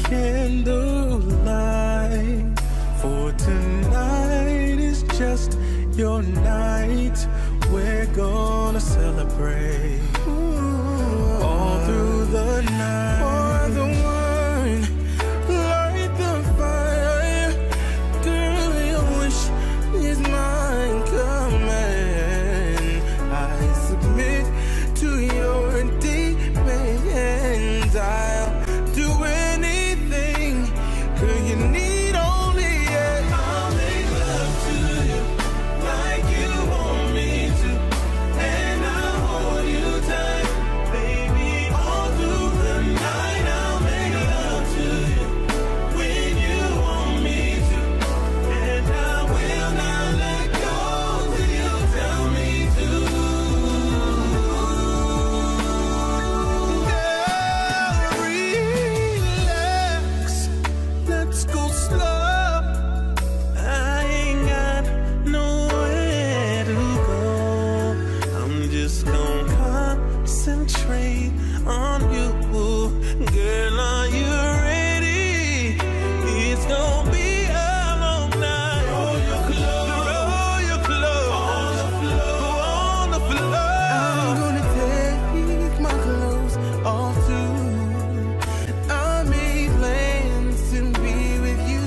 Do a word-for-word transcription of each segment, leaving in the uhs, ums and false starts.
candlelight, for tonight is just your night. We're gonna celebrate all through the night. For the one, light the fire. Girl, your wish is mine. Come and I submit to your demands. I'll do anything, girl, you need only it. I'll make love to you like you want me to, and I'll hold you tight, baby, all through the night. I'll make love to you when you want me to, and I will not let go till you tell me to. Let's go slow. I ain't got nowhere to go. I'm just gonna concentrate on you. Girl, are you ready? It's gonna be a long night. Roll your clothes, roll your clothes on the floor, on the floor. I'm gonna take my clothes off too. I made plans to be with you,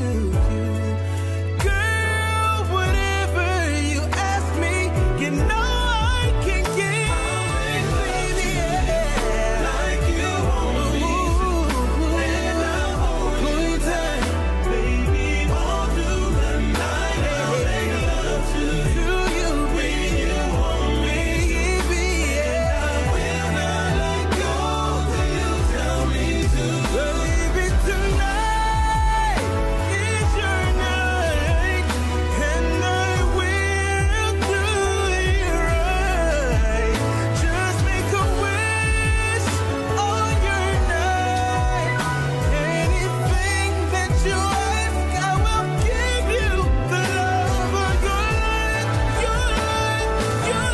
girl. Whatever you ask me, you know I can give, baby. Yeah. Like you want me to, and I'll hold you tight, baby, all through the night. I'll make love to you when you want me, baby. Yeah. I will not let go till you tell me to. Baby, tonight is your night, and I will do it right. Just make a wish on your night. Anything that you ask, I will give you the love of your life, your life, your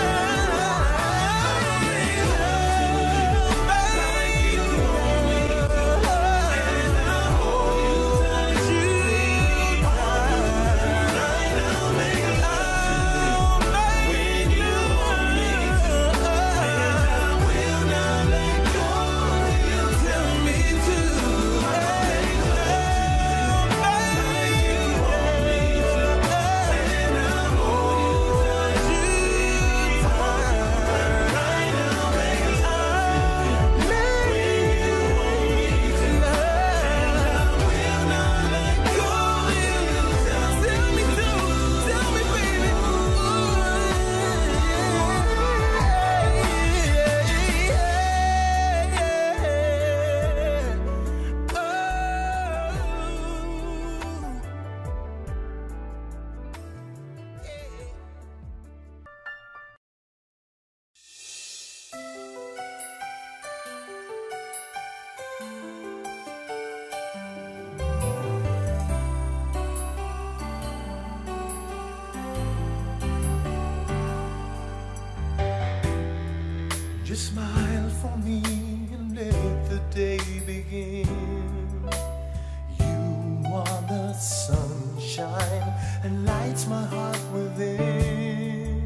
Just smile for me and let the day begin. You are the sunshine and lights my heart within.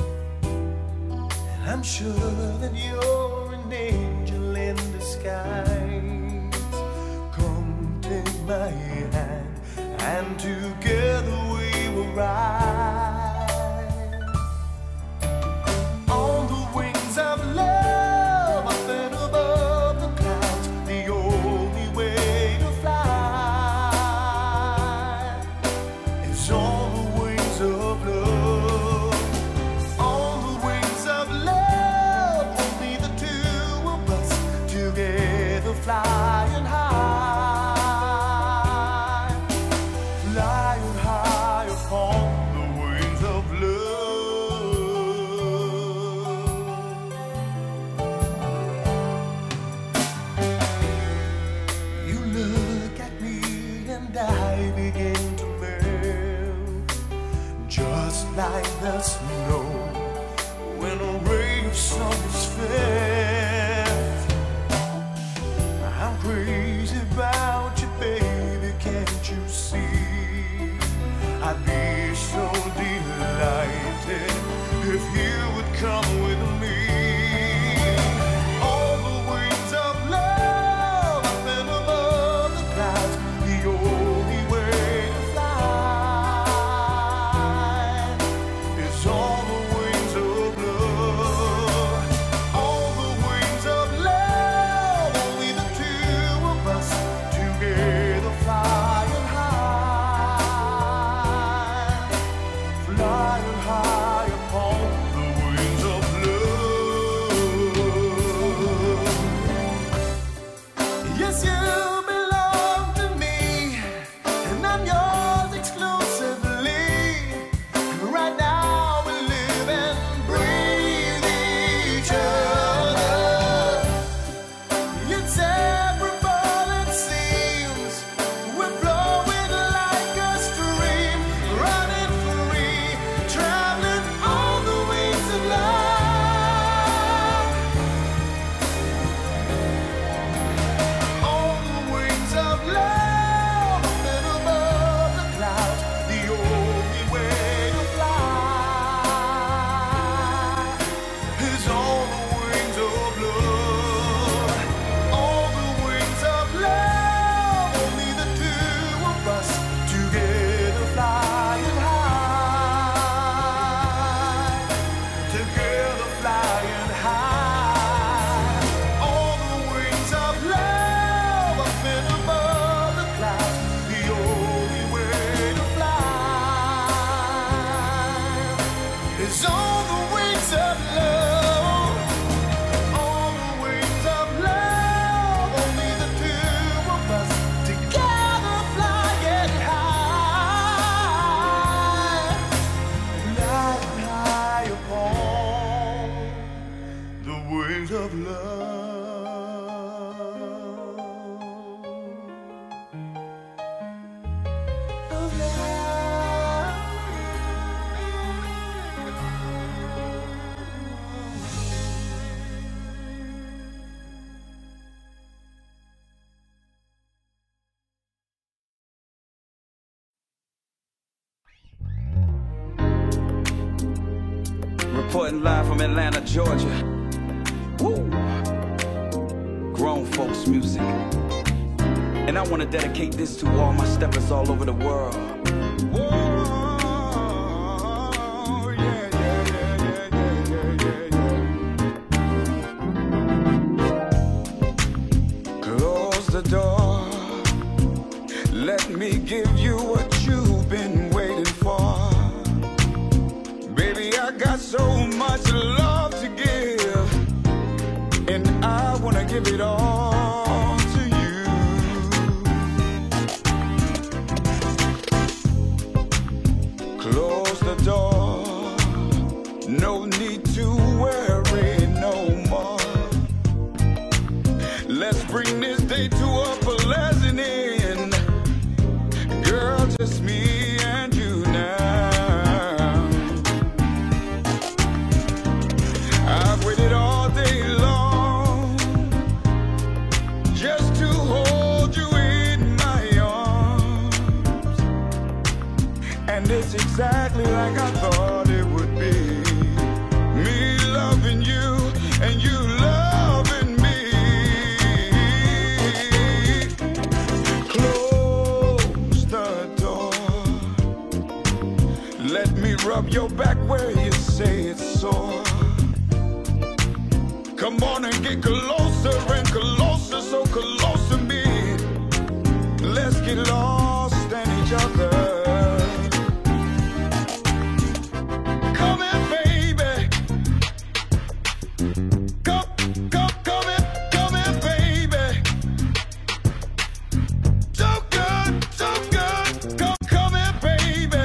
And I'm sure that you're an angel in disguise. Come take my hand and together we will ride on the wings of love, up and above the clouds. The only way to fly is on the wings of love. On the wings of love, only the two of us together flying high, flying high upon the wings of love. You look at me and I begin to melt, just like the snow when a ray of sun is felt. I'm crazy about Yes, you belong to me, and I'm yours exclusively. Right now we live and breathe each other. Inseparable it seems. We're flowing like a stream, running free, traveling on the wings of love. On the wings of love, up and above the clouds, the only way to fly is on the wings of love. On the wings of love, only the two of us together flying high, together flying high. On the wings of love, up and above the clouds, the only way to fly is on the wings of love. On the wings of love, only the two of us together flying high, flying high upon the wings of love. Of Reporting live from Atlanta, Georgia. Woo! Grown folks music. And I want to dedicate this to all my steppers all over the world. Whoa, yeah, yeah, yeah, yeah, yeah, yeah, yeah. Close the door. Let me give you what you've been waiting for. Baby, I got so much love to give, and I wanna give it all to you. Close the door, no need to worry no more. Let's bring this day to a pleasant end. Girl, just me and you now. I've waited all day long just to hold you in my arms, and it's exactly like I thought it would be. Me loving you and you loving me. Close the door. Let me rub your back where you say it's sore. Come on and get closer and closer, so close to me. Let's get lost in each other. Come in, baby. Come, come, come in, come in, baby. So good, so good. Come, come in, baby.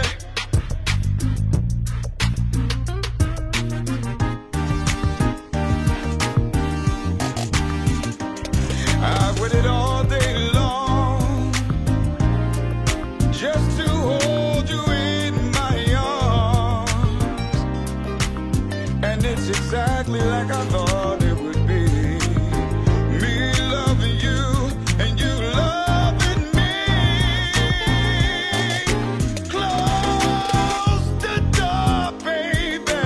I've waited all day long just to hold you in my arms, and it's exactly like I thought it would be. Me loving you and you loving me. Close the door, baby,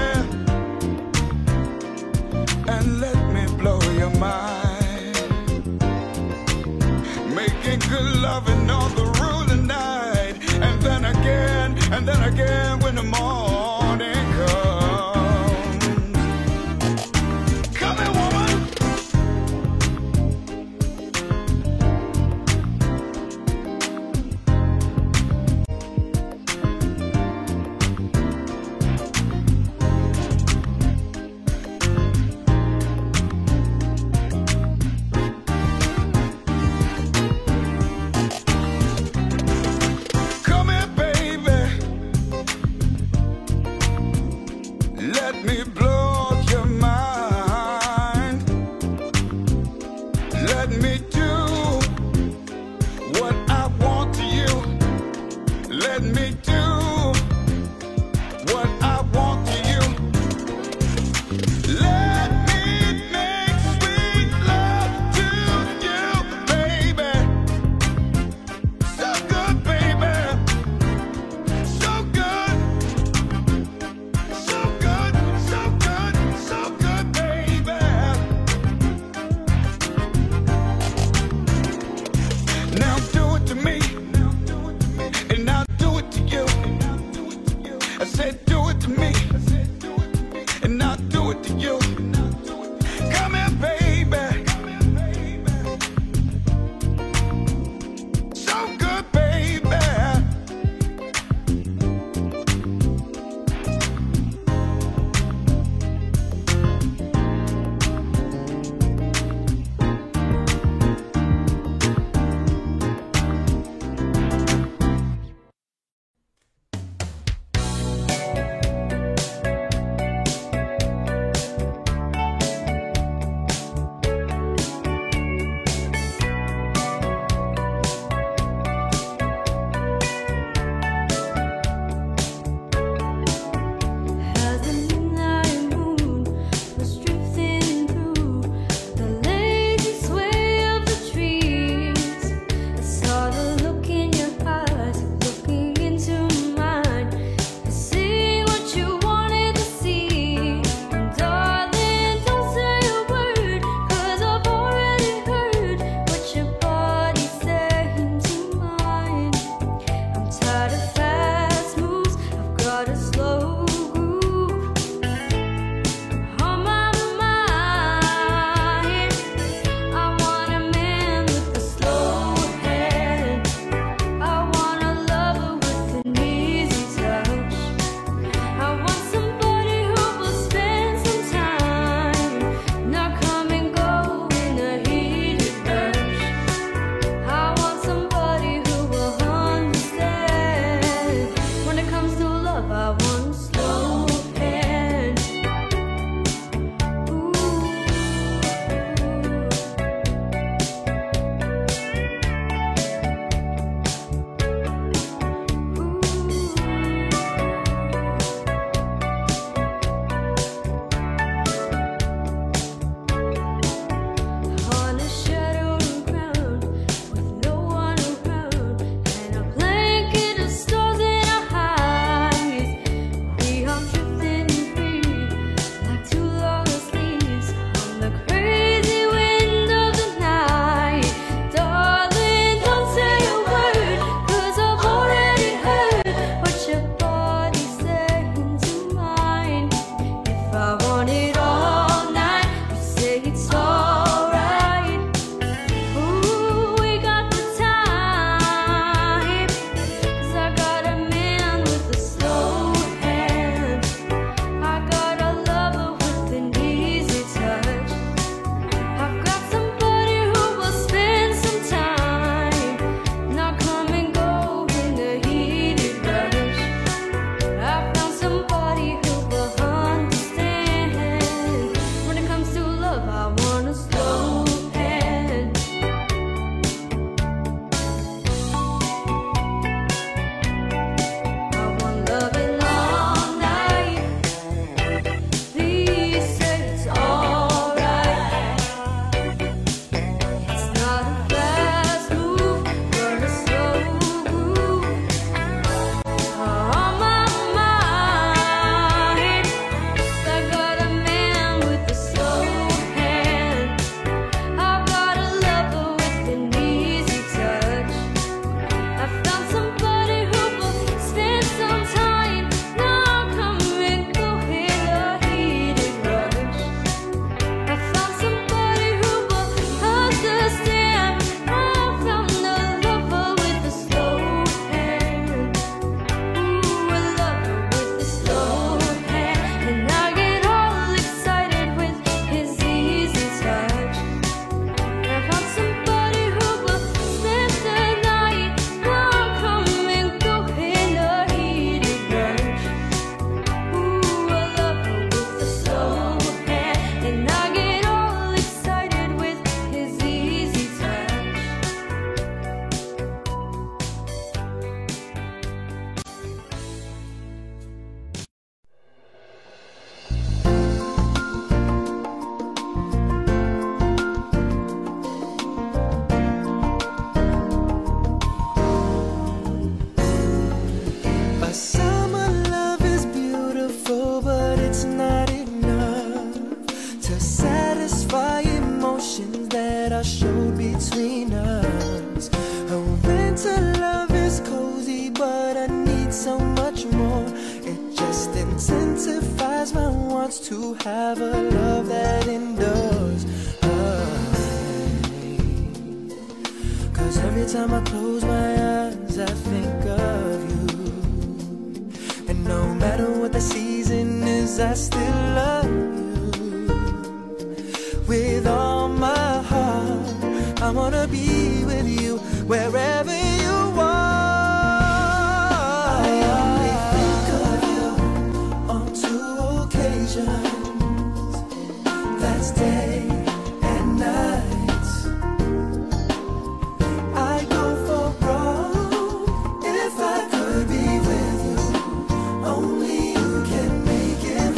and let me blow your mind. Making good loving all the rule tonight, and then again, and then again when the morning comes. Come here, woman. to have a love that endures. Cause every time I close my eyes, I think of you. And no matter what the season is, I still love you. With all my heart, I wanna be with you wherever you are. I only think of you on two occasions. That's day and night. I'd go for broke if I could be with you. Only you can make it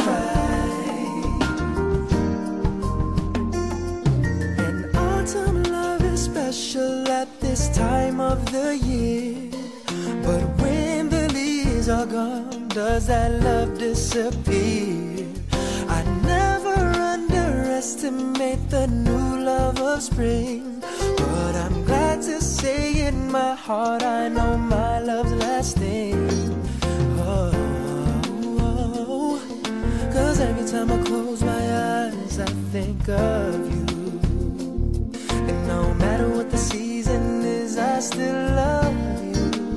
right. And autumn love is special at this time of the year. But when the leaves are gone, does that love disappear? I never underestimate the new love of spring. But I'm glad to say in my heart I know my love's lasting. Oh, oh, cause every time I close my eyes I think of you. And no matter what the season is, I still love you.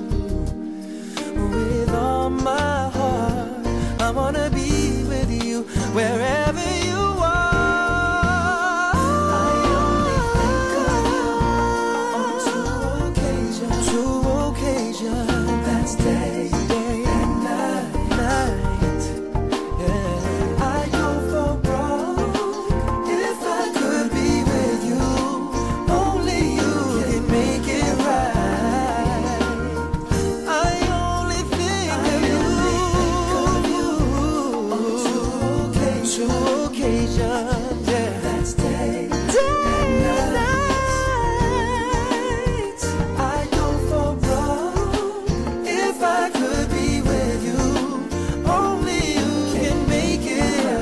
With all my heart, I wanna be with you wherever you are. That's day, day and night, night. Yeah. I'd go for broke if I could be with you. Only you can make it right. I only think of you on two occasions. Two occasions, yeah. That's day, day and night. I'd go for broke if I could be with you. Only you can make it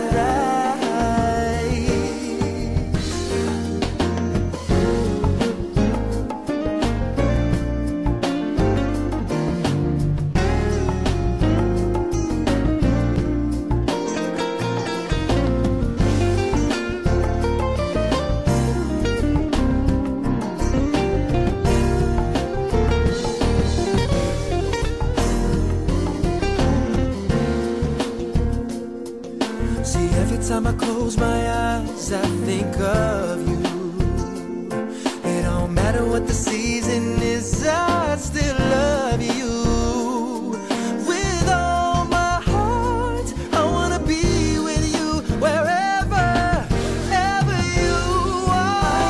See, every time I close my eyes, I think of you. It don't matter what the season is, I still love you. With all my heart, I wanna be with you wherever, ever you are. I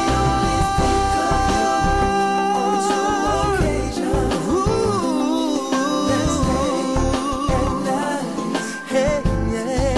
only think of you on two occasions. Ooh, that's day and night. Hey, yeah.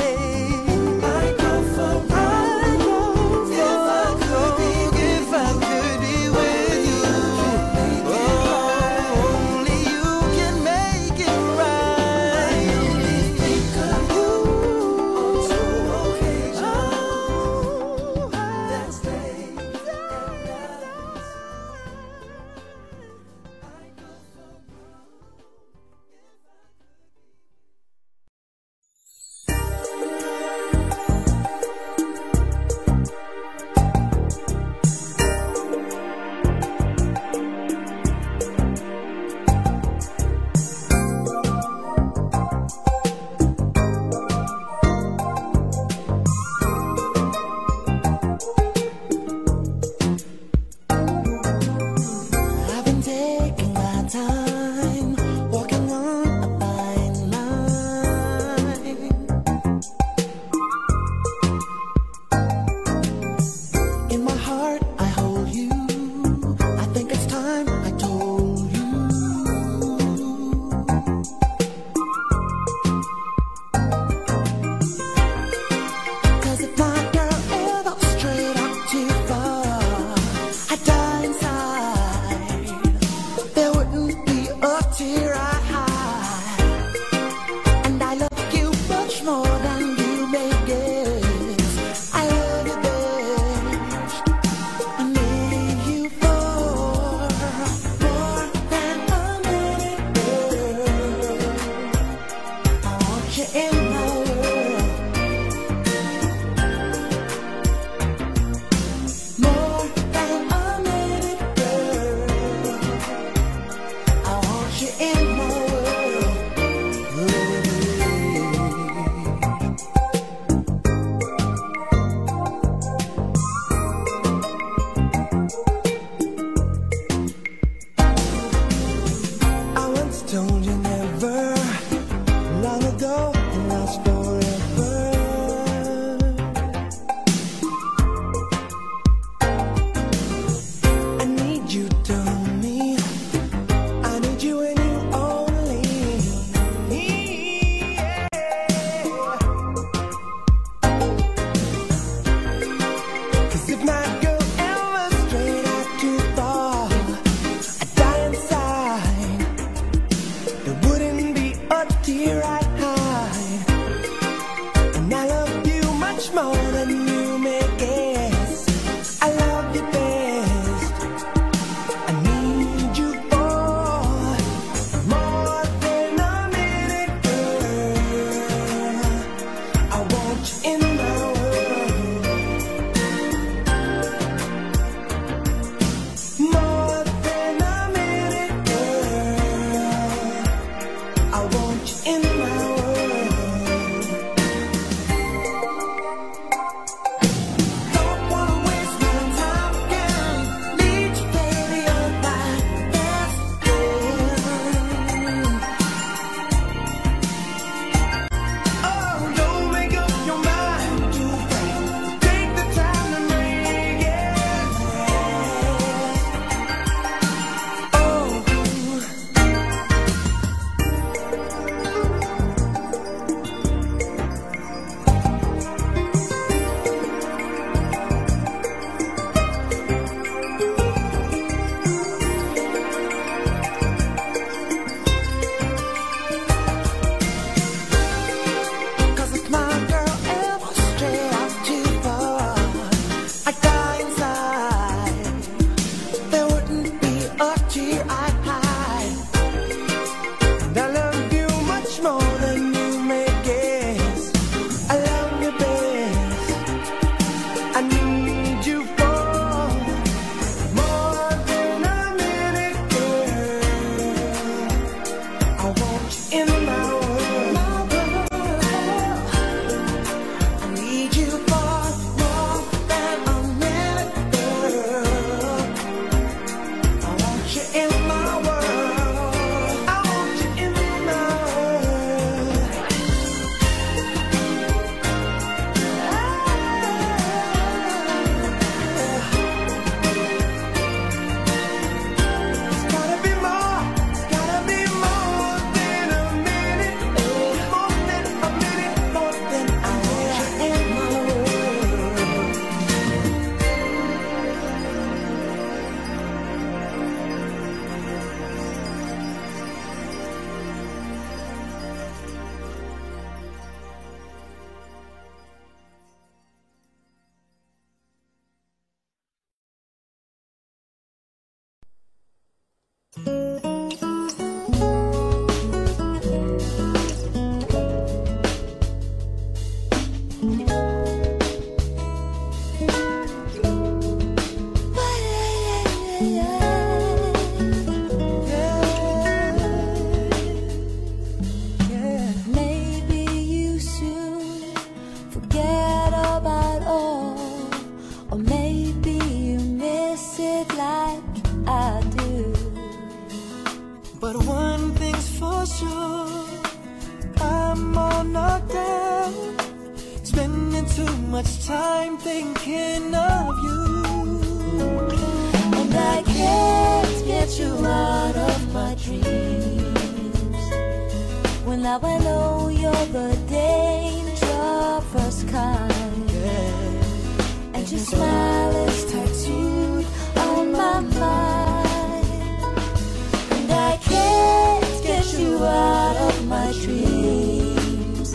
much time thinking of you, and I can't get you out of my dreams. Well, now I know you're the dangerous kind, yeah. and your smile is tattooed on my mind, and I can't get you out of my dreams.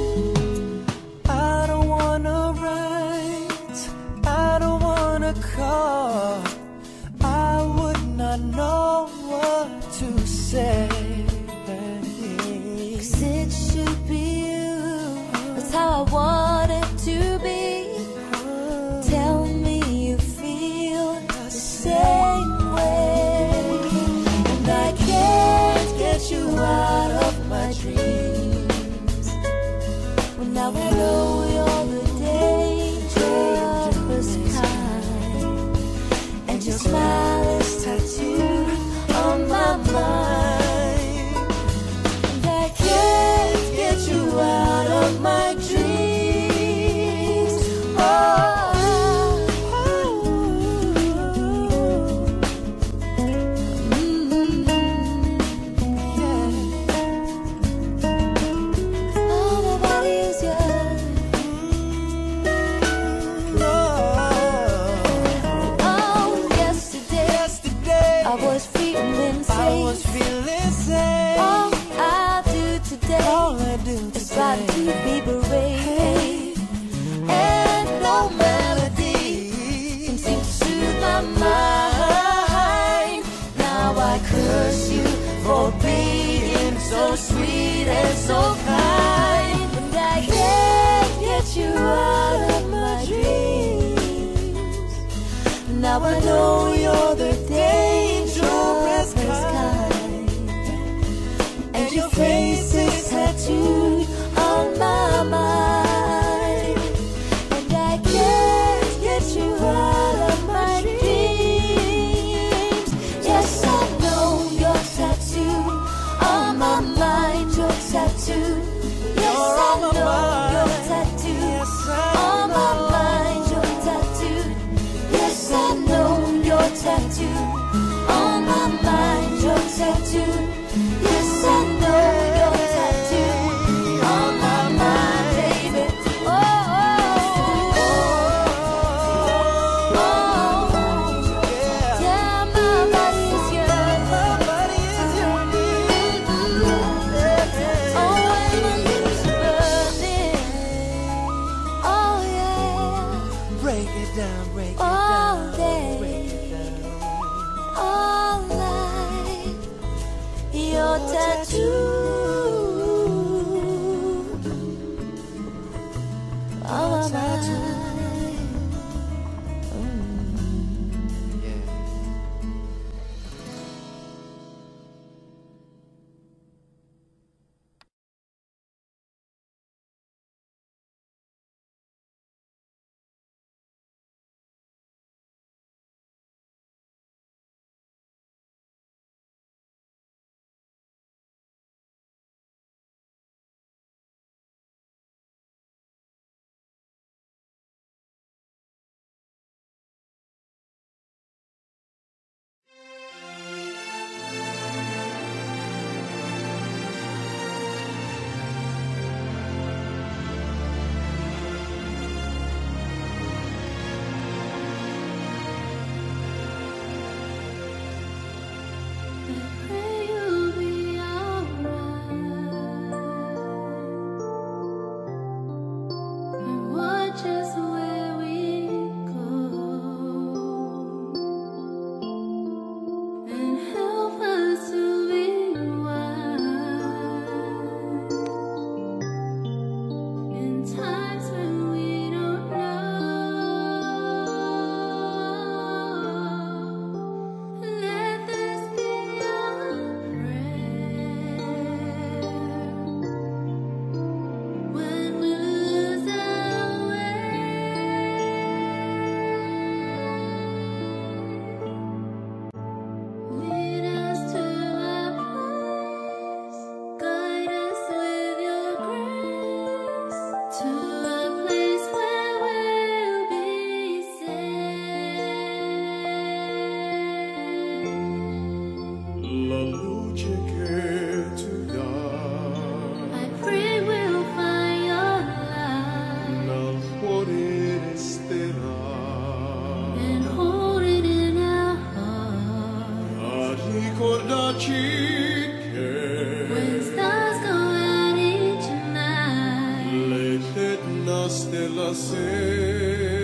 I don't wanna write, I don't wanna call, I would not know what to say. Cause it should be you, that's how I want it to be. Tell me you feel the same way, and I can't get you out of my dreams. Well, now I know you're the dangerous kind, and your smile is tattooed on my mind, and I can't get you out of my dreams. Oh, mm-hmm. Yeah. Oh, my body is yours. Oh, yesterday, Yesterday, I was feeling I safe. was feeling safe. All I do today All I do is try to today, be brave, and no melody can seem to soothe my mind. Now I curse you for being so sweet and so kind, and I can't get you out of my dreams. Now I know you're the dangerous kind, and your face is tattooed on my mind, and I can't get you out of my dreams. Yes, I know you're tattooed on my mind, you're tattooed. Yes, I know you're tattooed on my mind, you're tattooed. Yes, I know you're tattooed on my mind, you're tattooed. Yes, I know you're tattooed on my mind, baby. Oh, oh, oh, oh. Yeah, my body is yours. my body is your need. Oh, when my lips are burning. Oh, yeah. Break it down, break it All down, day, break it down. all night, your tattoo on my mind. ricordarci che when stars go out each night, l'eterna stella sei.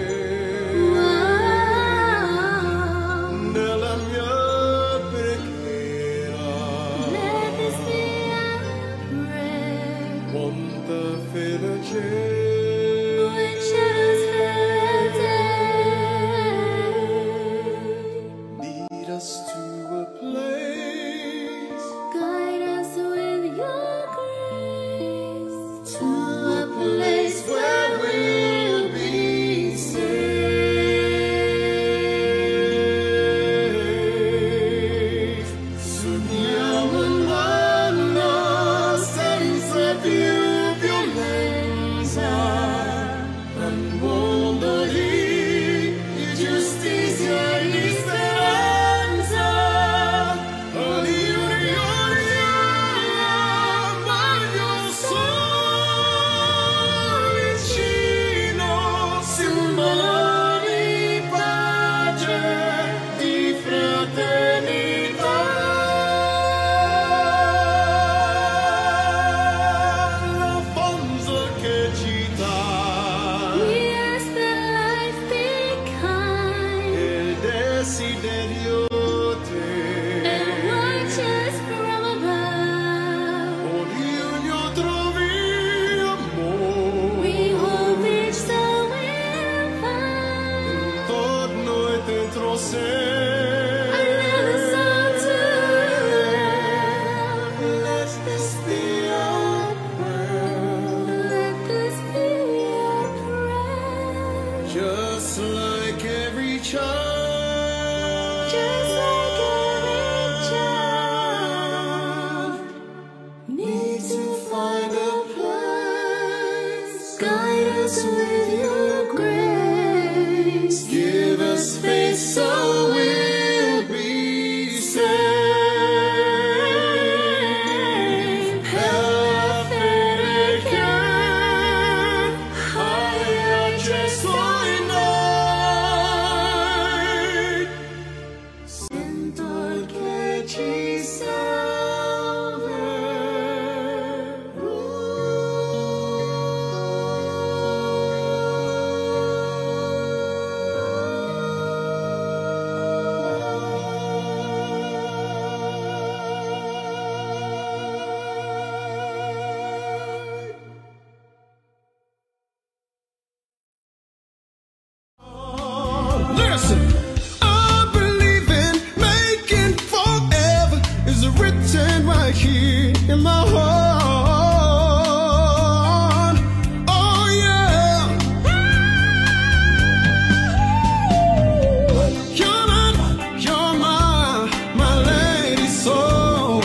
wow, Nella mia preghiera, let this be our prayer. quanta felice. When shadows fill the day, Lead us to a place, guide us with your grace to a place where we'll be safe. Sogniamo un mondo senza più violenza, un mondo di giustizia e di speranza. Voglio solo vicino, simbolo di pace, di fraternità. L'Alfonso che città, we ask that life be kind il desiderio te. and watch us from above. Ognuno trovi amore We hope each soul will find intorno e dentro sé. another soul to love. Let this be our prayer, Let this be our prayer. just like every child. Just like every child, Need to find a place. guide us with your grace. Give us faith so we'll be safe. Nella fede hai acceso in noi. Sento che ci Listen, I believe in making forever is written right here in my heart. Oh yeah. You're not, you're my, my lady soul.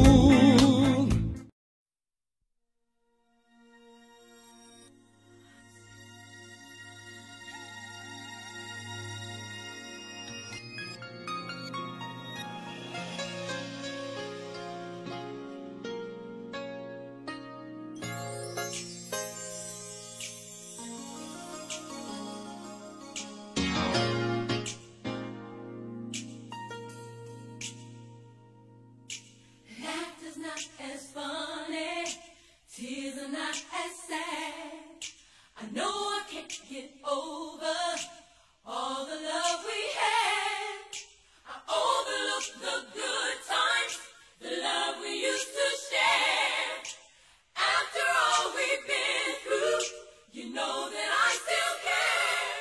Laughter's not as funny, tears are not as sad. I know I can't get over all the love we had. I overlook the good times, the love we used to share. After all we've been through, you know that I still care.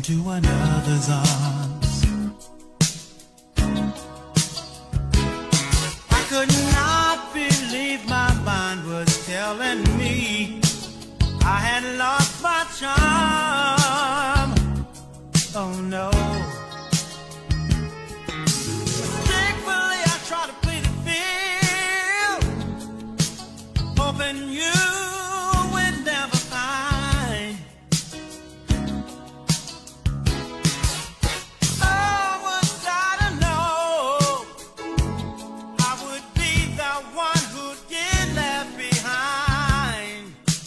into another's arms. I could not believe my mind was telling me I had lost my charm. Oh no. Thankfully I tried to play the field, hoping you would never find. Oh, was I to know I would be the one who'd get left behind.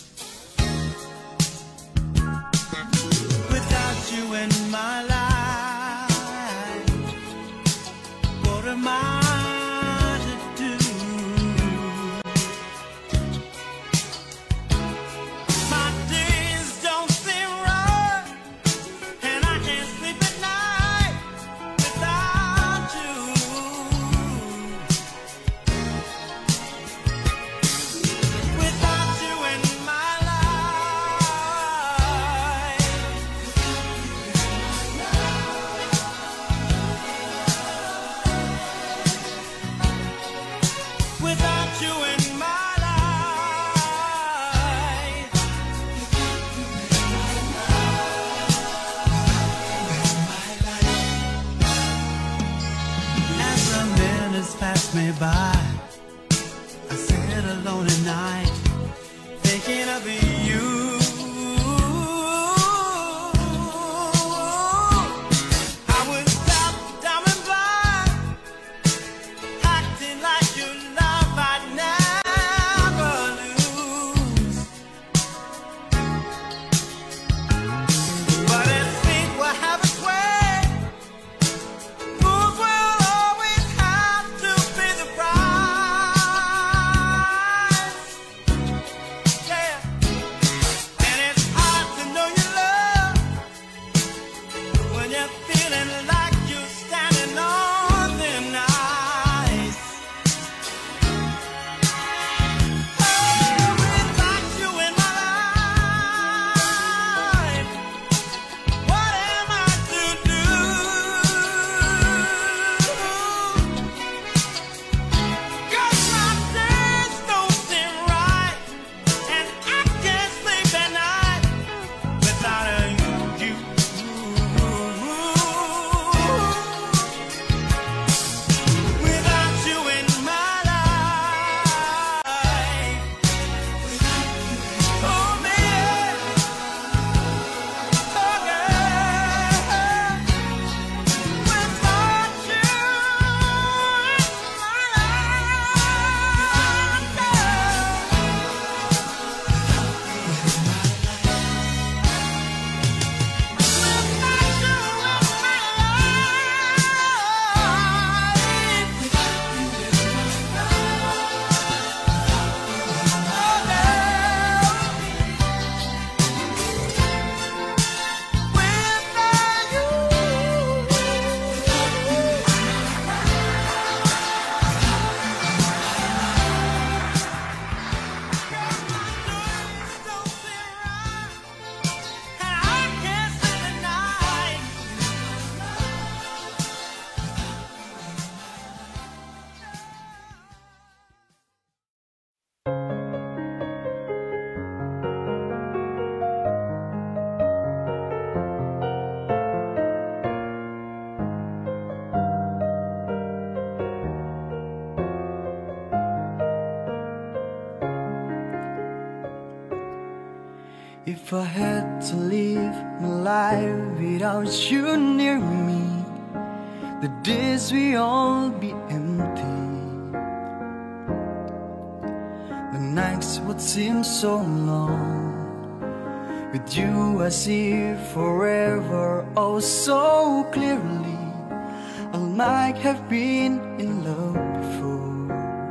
Without you in my life, what am I to do? My days don't seem right, and I can't sleep at night without you. Without you in my life, without you in my life. As the minutes pass me by, I sit alone at night, thinking of you. I would stop diamond blind, acting like you love I'd never lose. But it seems we'll have its way. Fools will always have to pay the price. Yeah. And it's hard to know your love when you're feeling like you're standing on thin ice. Oh, without you in my life, what am I to do? 'Cause my days don't seem right, and I can't sleep at night without you. Without you in my life, oh man, oh girl, without you in my If I had to live my life without you near me, the days will all be empty. The nights would seem so long. With you I see forever oh so clearly. I might have been in love before,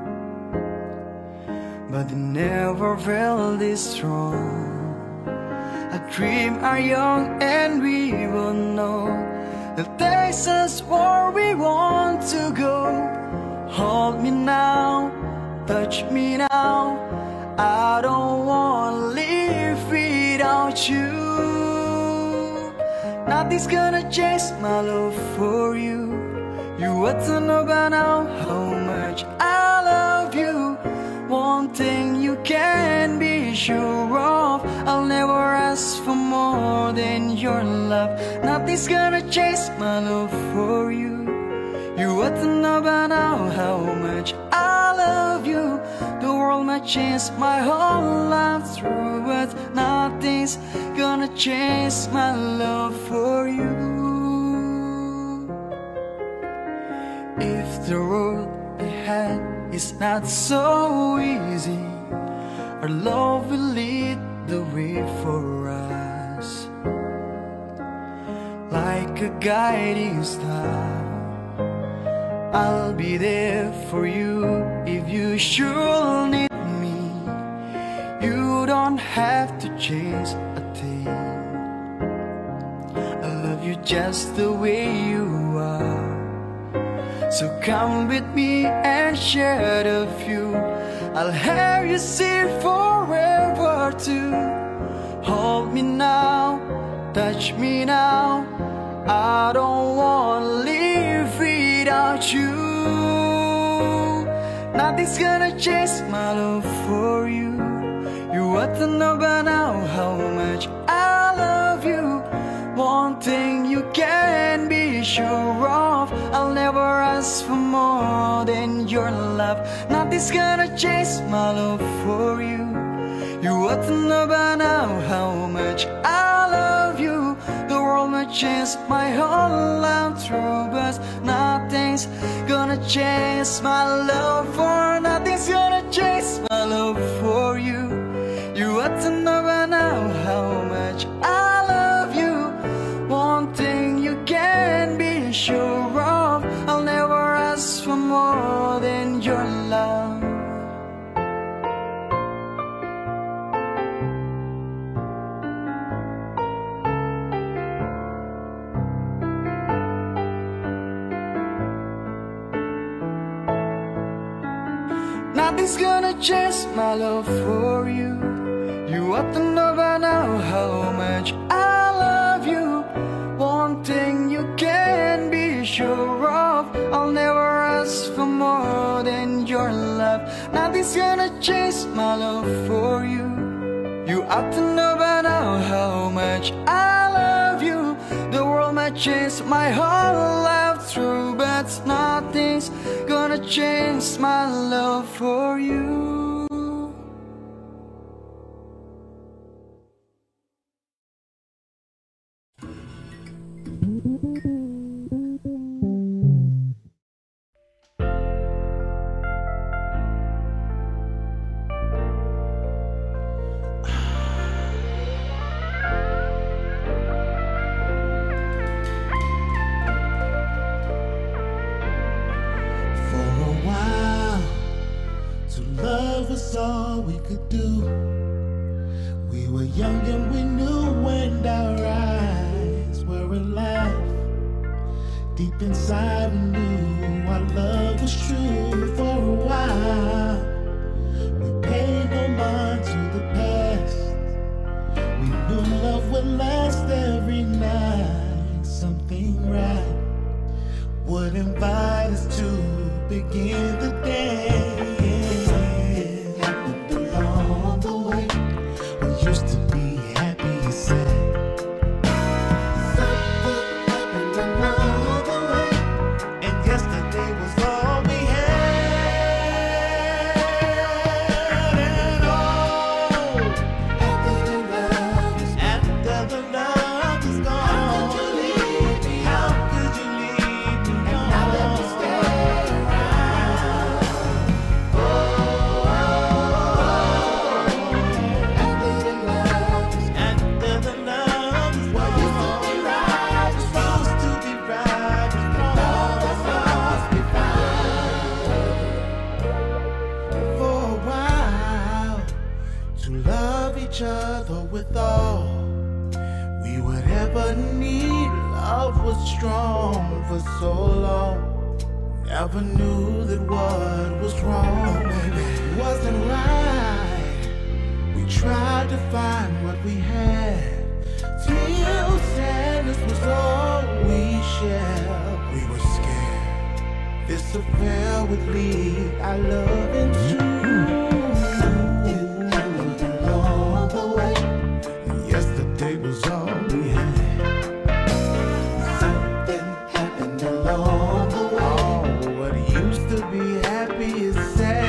but it never felt this strong. Our dreams are young and we will know that takes us where we want to go. Hold me now, touch me now. I don't want to live without you. Nothing's gonna change my love for you. You ought to know by now how much I love you. One thing you can be sure of, I'll never ask for more than your love. Nothing's gonna change my love for you. You ought to know by now how much I love you. The world might change my whole life through, but nothing's gonna change my love for you. If the road ahead is not so easy, our love will lead the way for us, like a guiding star. I'll be there for you if you should need me. You don't have to change a thing. I love you just the way you are. So come with me and share the view. I'll have you see forever too. Hold me now, touch me now. I don't wanna live without you. Nothing's gonna change my love for you. You ought to know by now how much I love you. One thing you can be sure of, I'll never ask for more than your love. Nothing's gonna change my love for you. You ought to know by now how much I love you. The world might change my whole life through, but nothing's gonna change my love for. Nothing's gonna change my love for you. You ought to know by now how much I love you. One thing you can be sure of, I'll never ask for more than your love. Nothing's gonna change my love for you. You ought to know by now how much I love you. One thing you can be sure of, I'll never ask for more than your love. Nothing's gonna change my love for you. You ought to know by now how much I love you. The world might change my whole life through, but nothing's gonna change my love for you. Was all we could do. We were young and we knew when our eyes were alive. Deep inside we knew our love was true. For a while we paid no mind to the past. We knew love would last every night. Something right would invite us to begin the day. With all we would ever need, love was strong for so long. Never knew that what was wrong wasn't right. We tried to find what we had till sadness was all we shared. We were scared this affair would lead our love into. Something happened along the way. Yesterday was all we had. Something happened along the way. Oh, what used to be happy is sad.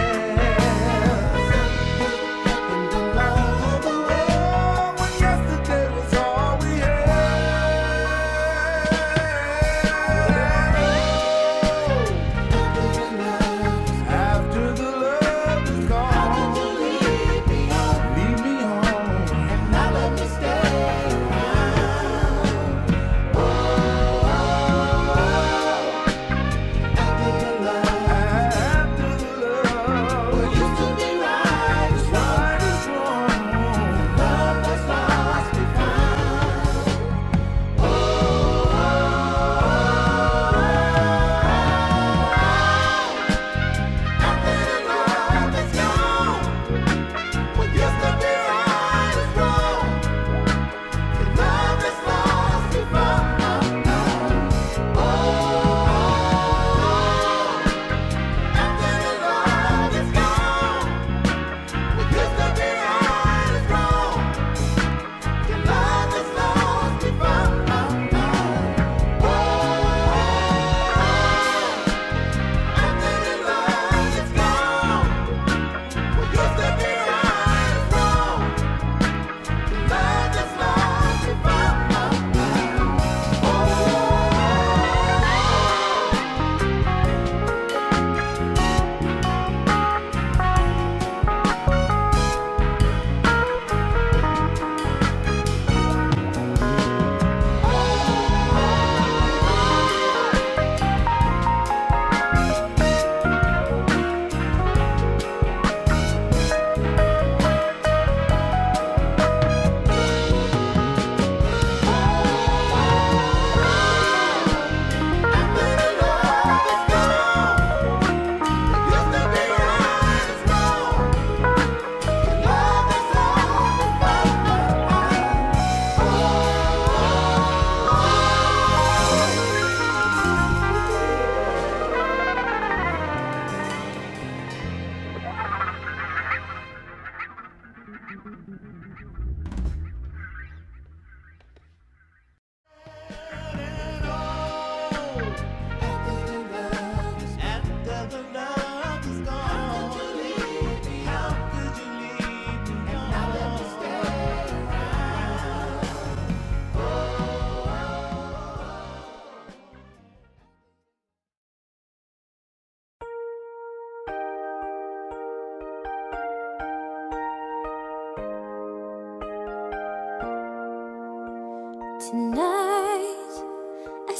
Tonight I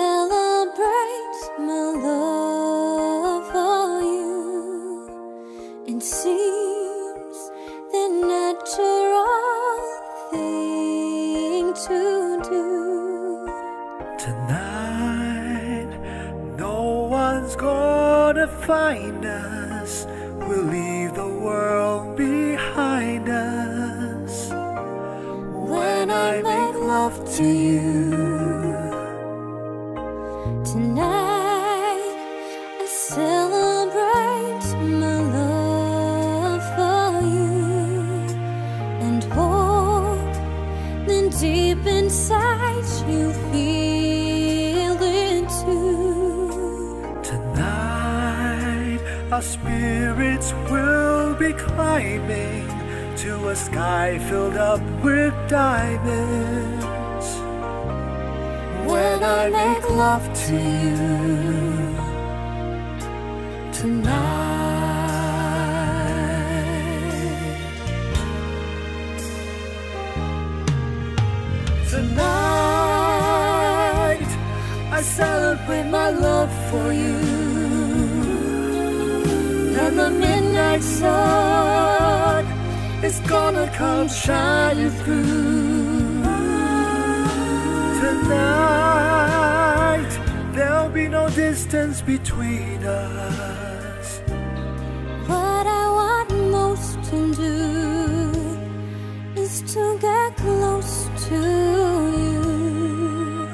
celebrate my love for you. It seems the natural thing to do. Tonight, no one's gonna find us. We'll leave the world behind us. When I make love to you. Tonight I celebrate my love for you and hope that deep inside you feel it too. Tonight our spirits will be climbing to a sky filled up with diamonds. When I make love to you tonight. Tonight I celebrate my love for you, and the midnight sun it's gonna come shining through. Tonight there'll be no distance between us. What I want most to do is to get close to you.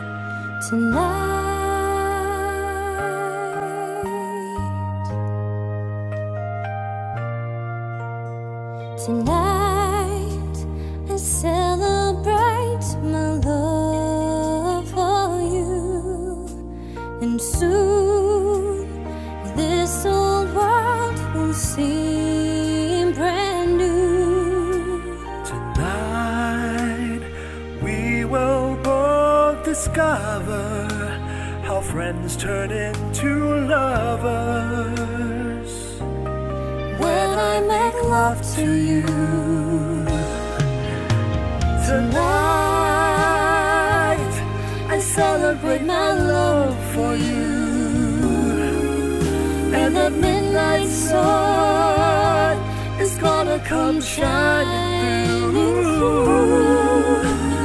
Tonight, tonight I celebrate my love for you, and soon this old world will seem brand new. Tonight we will both discover how friends turn into lovers when I make love to you. Tonight I celebrate my love for you, and that midnight sun is gonna come shining through.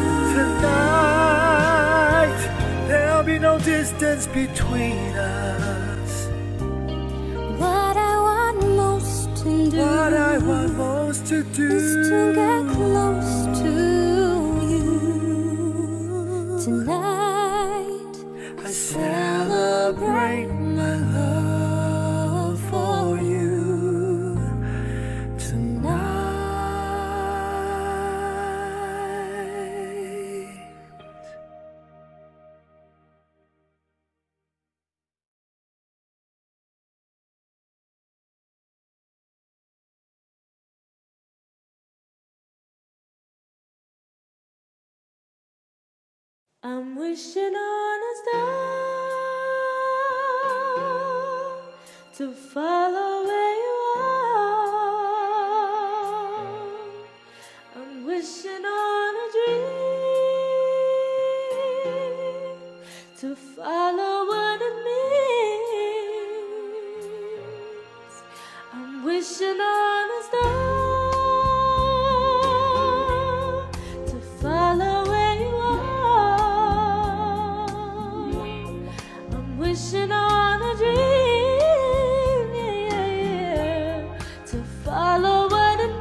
Tonight there'll be no distance between us. What I want most to do, What I want most to do is to get close to you. Tonight I celebrate my love for you. Tonight. I'm wishing on a star to follow where you are. I'm wishing on a dream to follow what it means. I'm wishing on a star to follow where you are. Wishing on a dream, yeah, yeah, yeah, to follow what it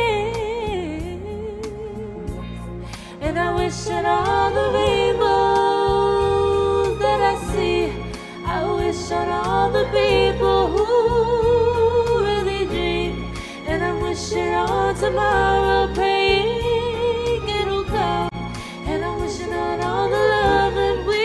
means. And I wish on all the rainbows that I see. I wish on all the people who really dream. And I'm wishing on tomorrow, praying it'll come. And I'm wishing on all the love that we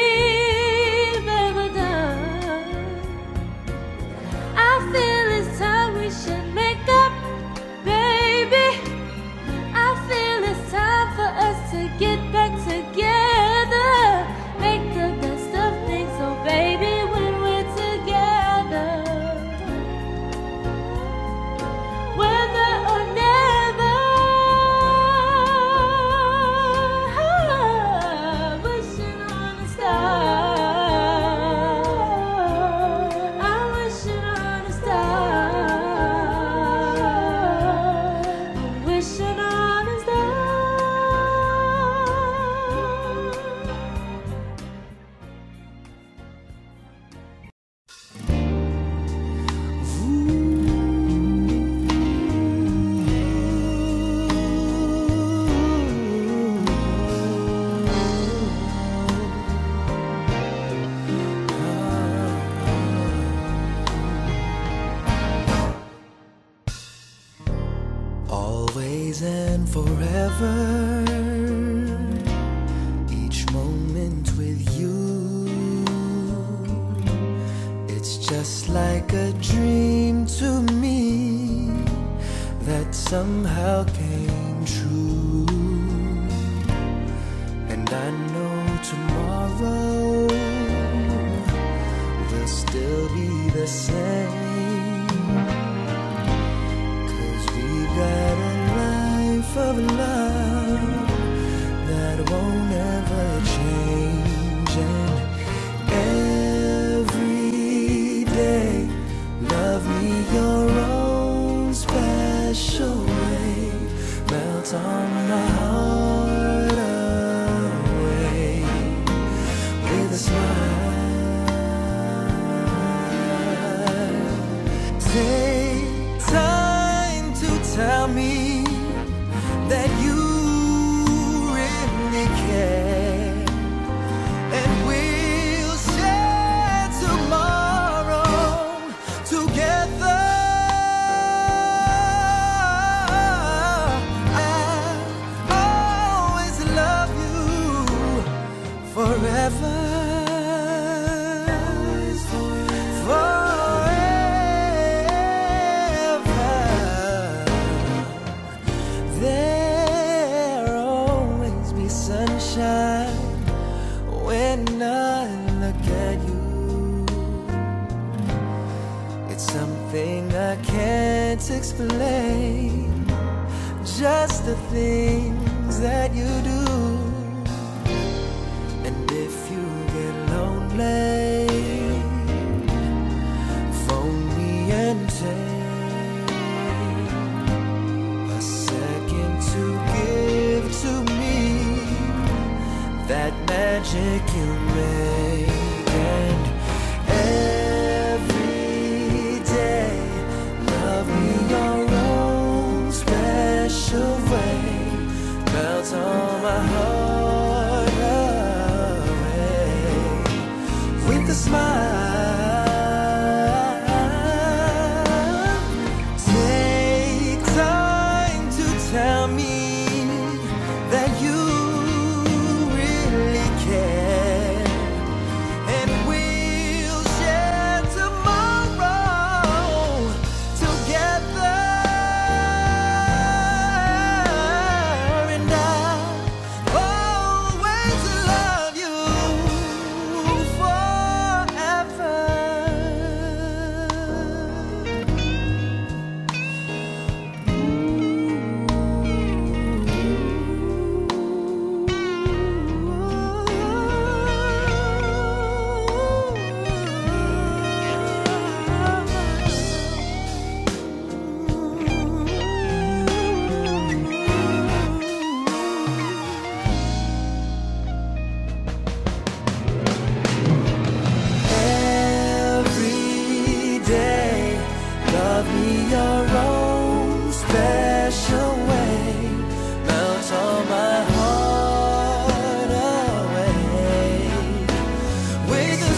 get back together, make the best of things, so baby, when we're together, whether or never, wishing on a star, I'm wishing on a star, I'm wishing on a star. Always and forever, each moment with you, it's just like a dream to me that somehow came true. And I know tomorrow will still be the same. Got a life of love that won't ever change, and every day love me your own special way, melt on my heart away with a smile. Take time to tell me that you really care, and we I can't explain, just the things that you do. And if you get lonely, phone me and take a second to give to me that magic you make. And every day, love me your own special way, melt all my heart away with a smile. Take time to tell me that you really care, and we'll share tomorrow together. And I'll always love you forever. Every day, love me your own special way, melt all my heart away with a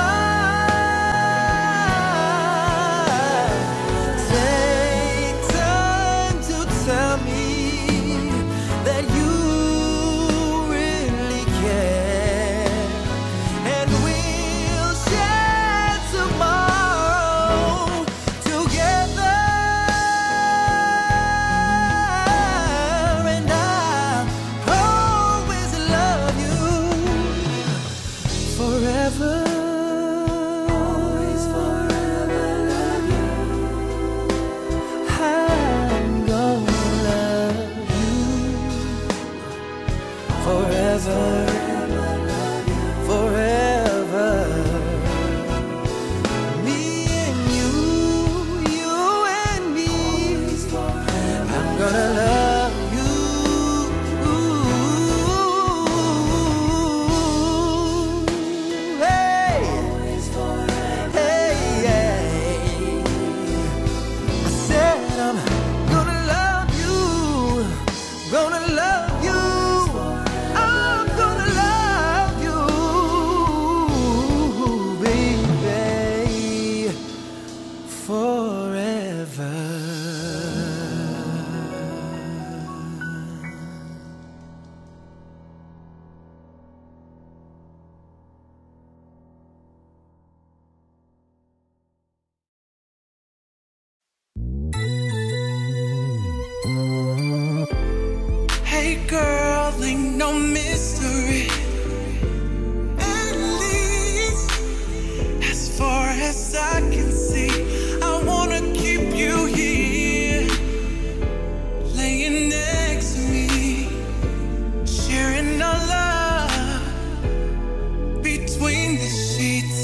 smile. Take time to tell me that you really care, and we'll share tomorrow together. And I'll always love you forever. Always forever love you. I'm gonna love you forever. Forever. Me and you, you and me. I'm gonna love you. Hey, hey, hey. I said I'm gonna love you, gonna love you. I'm gonna love you, baby, forever. Hey girl, ain't no mystery. At least, as far as I can see, I wanna keep you here, laying next to me, sharing our love between the sheets.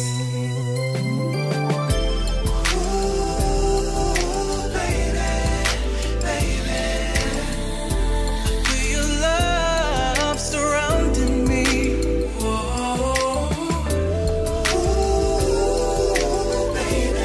Ooh, baby, baby. Feel your love surrounding me. Whoa. Ooh, baby.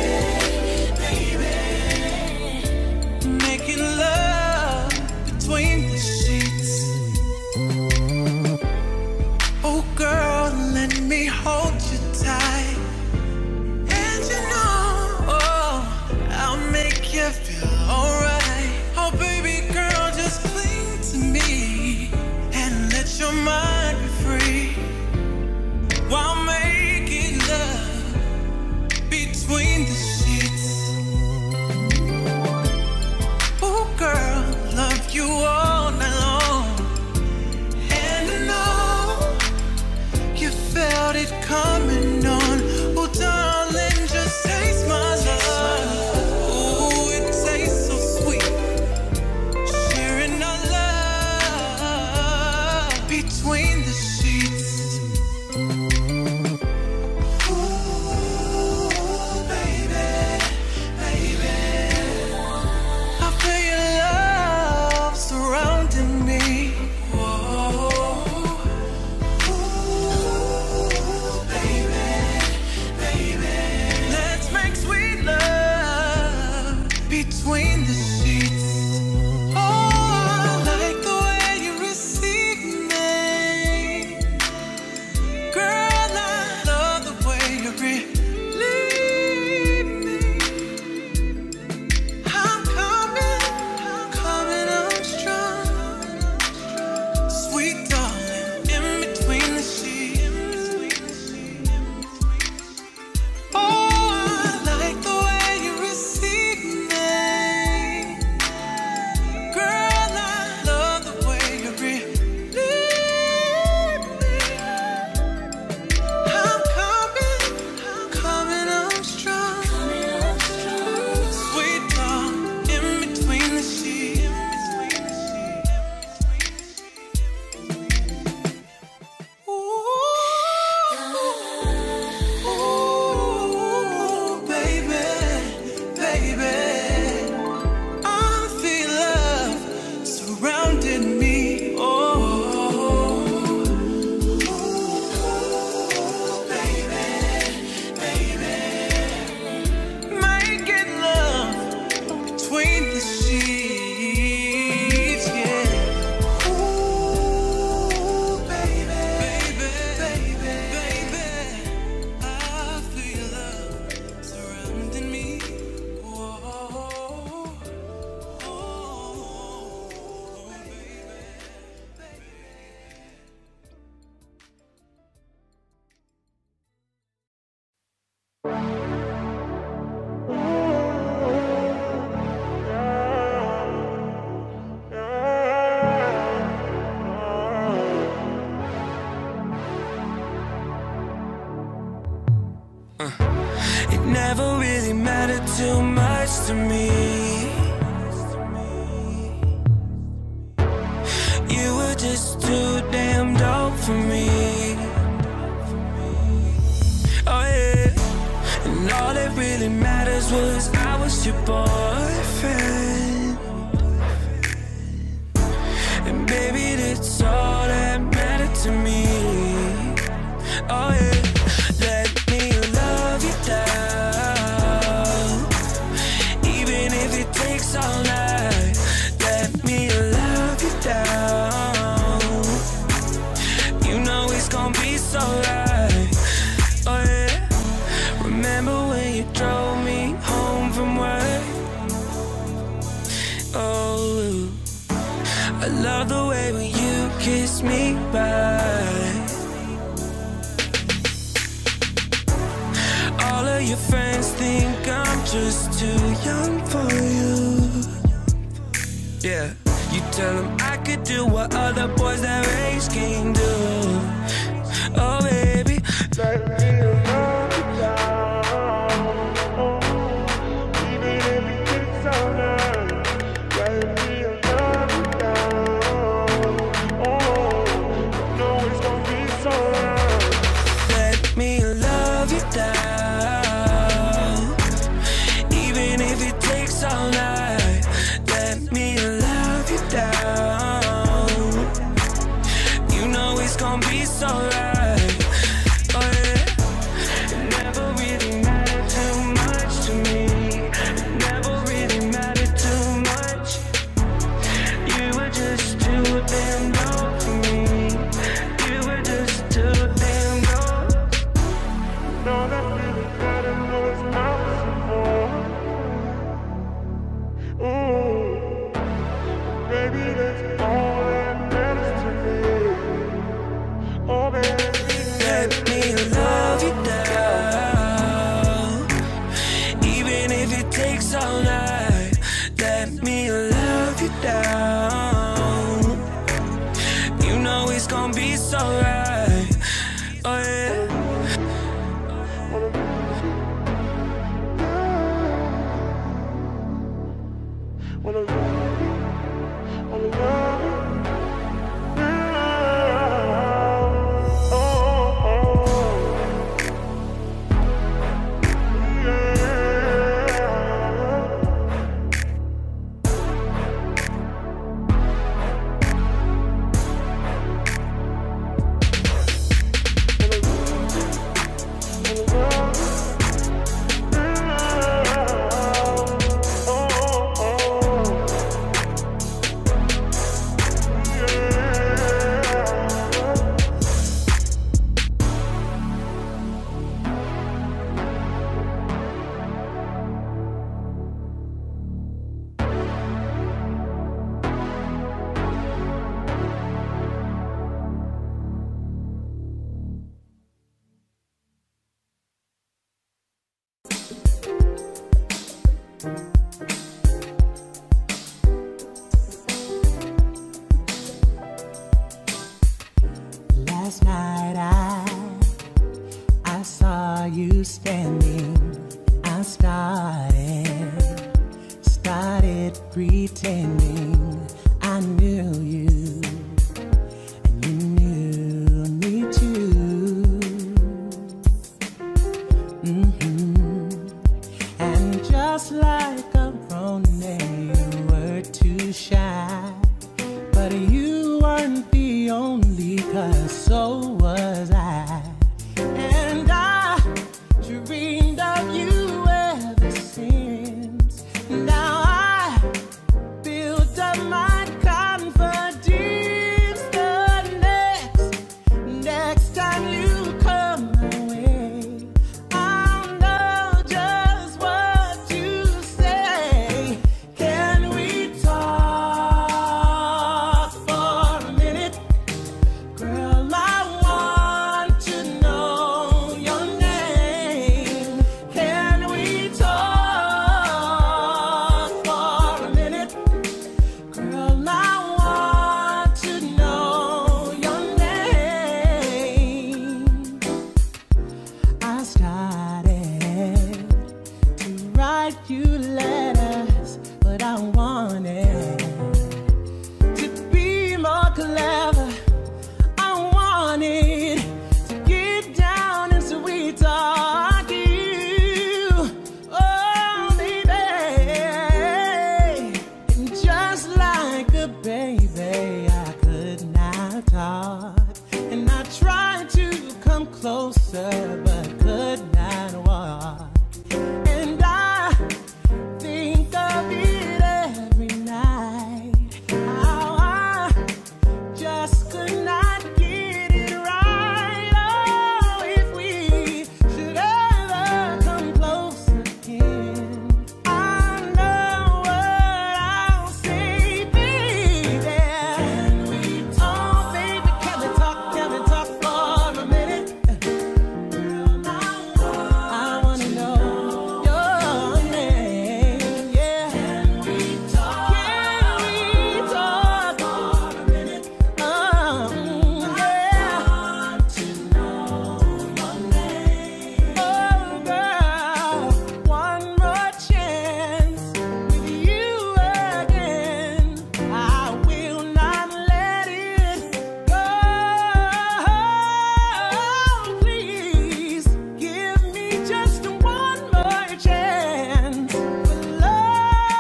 never really mattered too much to me. You were just too damn dope for me. Oh yeah, and all that really matters was I was your boyfriend. And baby, that's all that mattered to me. Oh yeah, let me love you down, even if it takes all night. Let me love you down, you know it's gonna be so right. Oh yeah, remember when you drove me home from work? Oh, I love the way when you kiss me back. All of your friends think I'm just too young for you. Yeah, you tell them I could do what other boys that race can do. Oh baby, let me love you down, even if it gets all night. Let me love you down, oh, no, it's gonna be so right. Let me love you down, even if it takes all night. Let me love you down, you know it's gonna be so right. Oh yeah, it never really mattered too much to me. It never really mattered too much. You were just too damn low for me. You were just too damn low. No, that really mattered was possible. Ooh, baby, that's all that matters to me. Oh, baby, let me love you down, even if it takes all night. Let me love you down, you know it's gonna be so right. Oh yeah. Wanna love you, wanna love you. Oh, oh, yeah. Last night I, I saw you standing. I started, started pretending I knew you, and you knew me too. Mm-hmm. And just like a grown man, you were too shy, but you weren't the only, 'cause so was I. And I dreamed of you ever since. Now I built up my confidence. The next, next time you come my way, I'll know just what to say. write you letters, but I wanted to be more clever. I wanted to get down and sweet talk you. Oh, baby. And just like a baby, I could not talk. And I tried to come closer, but could not walk. And I think of it every night, how I just could not get it right. Oh, if we should ever come close again, I know what I'll say, baby. Can we talk? Oh, baby, can we talk? Can we talk for a minute? I wanna know your name, yeah. Can we talk? Can we talk for a minute? Um, yeah. I want to know your name. Oh, girl, one more chance with you again. I will not let it go. Please give me just one more chance for love.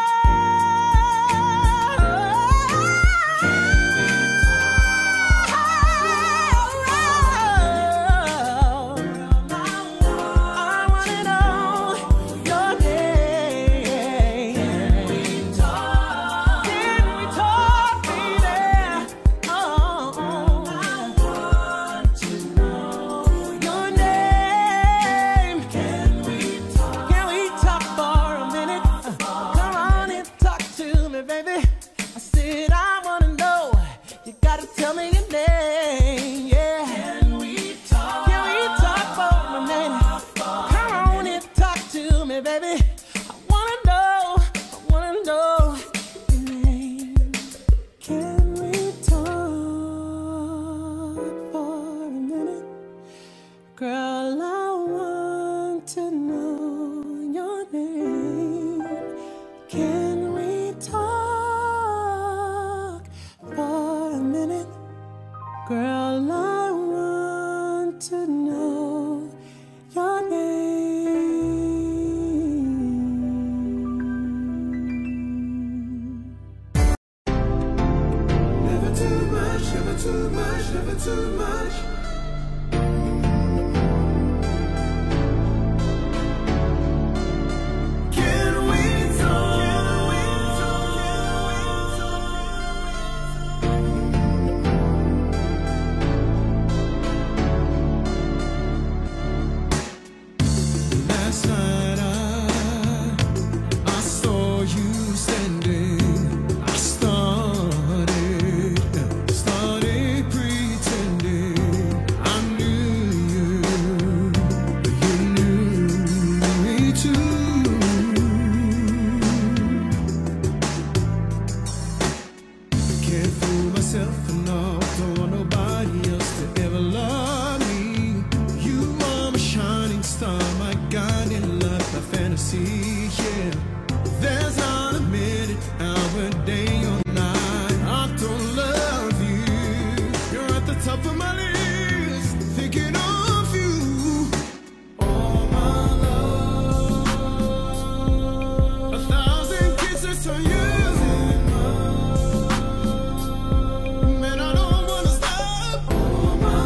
I wanna know your name. Can we talk? Can we talk, baby? Oh, I want to know your name. Can we talk? Can we talk for a minute? Come on and talk to me, baby. I said I wanna know. You gotta tell me your name, yeah. Can we talk? Can we talk for a minute? Come on and talk to me, baby. I wanna know. I wanna know your name. Can we talk for a minute? Girl, I want to know your name. Can we talk for a minute? Girl, I want to know your name. Never too much, never too much, never too much. Can we talk? Last night I, I saw you standing. I started, started pretending I knew you, but you knew me too. Can't fool myself enough, don't want nobody else to ever love me. You are my shining star, my guiding light, my fantasy, yeah. There's not a minute, hour, day or night I don't love you. You're at the top of my list, thinking of you. Oh my love, a thousand kisses to you. Man, I don't wanna stop. Oh my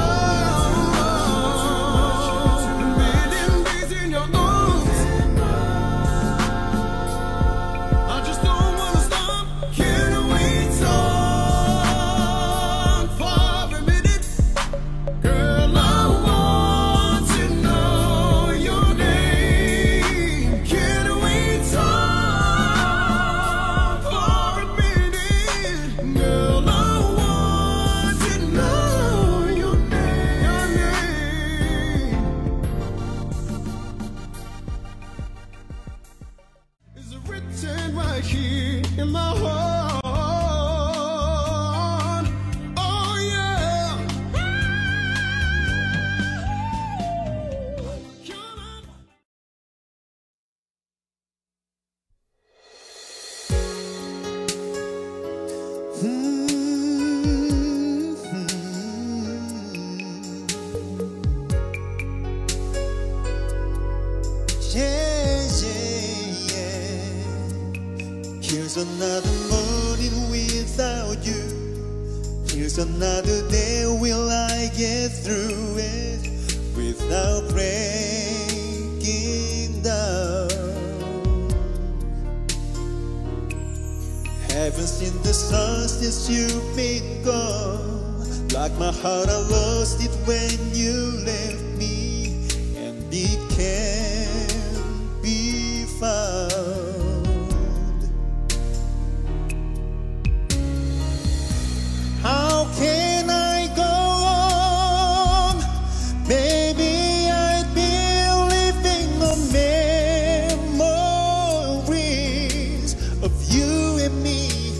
love, a million days in your arms. I just don't wanna stop. Can we talk for a minute? Girl, I want to know your name. Can we talk for a minute? Girl, I want to know your name. Is it written right here in my heart? Yeah, yeah, yeah. Here's another morning without you. Here's another day. Will I get through it without breaking down? Haven't seen the sun since you've been gone. Like my heart, I lost it when you left me, and it can't be found. How can I go on? Maybe I'd be living on memories of you and me.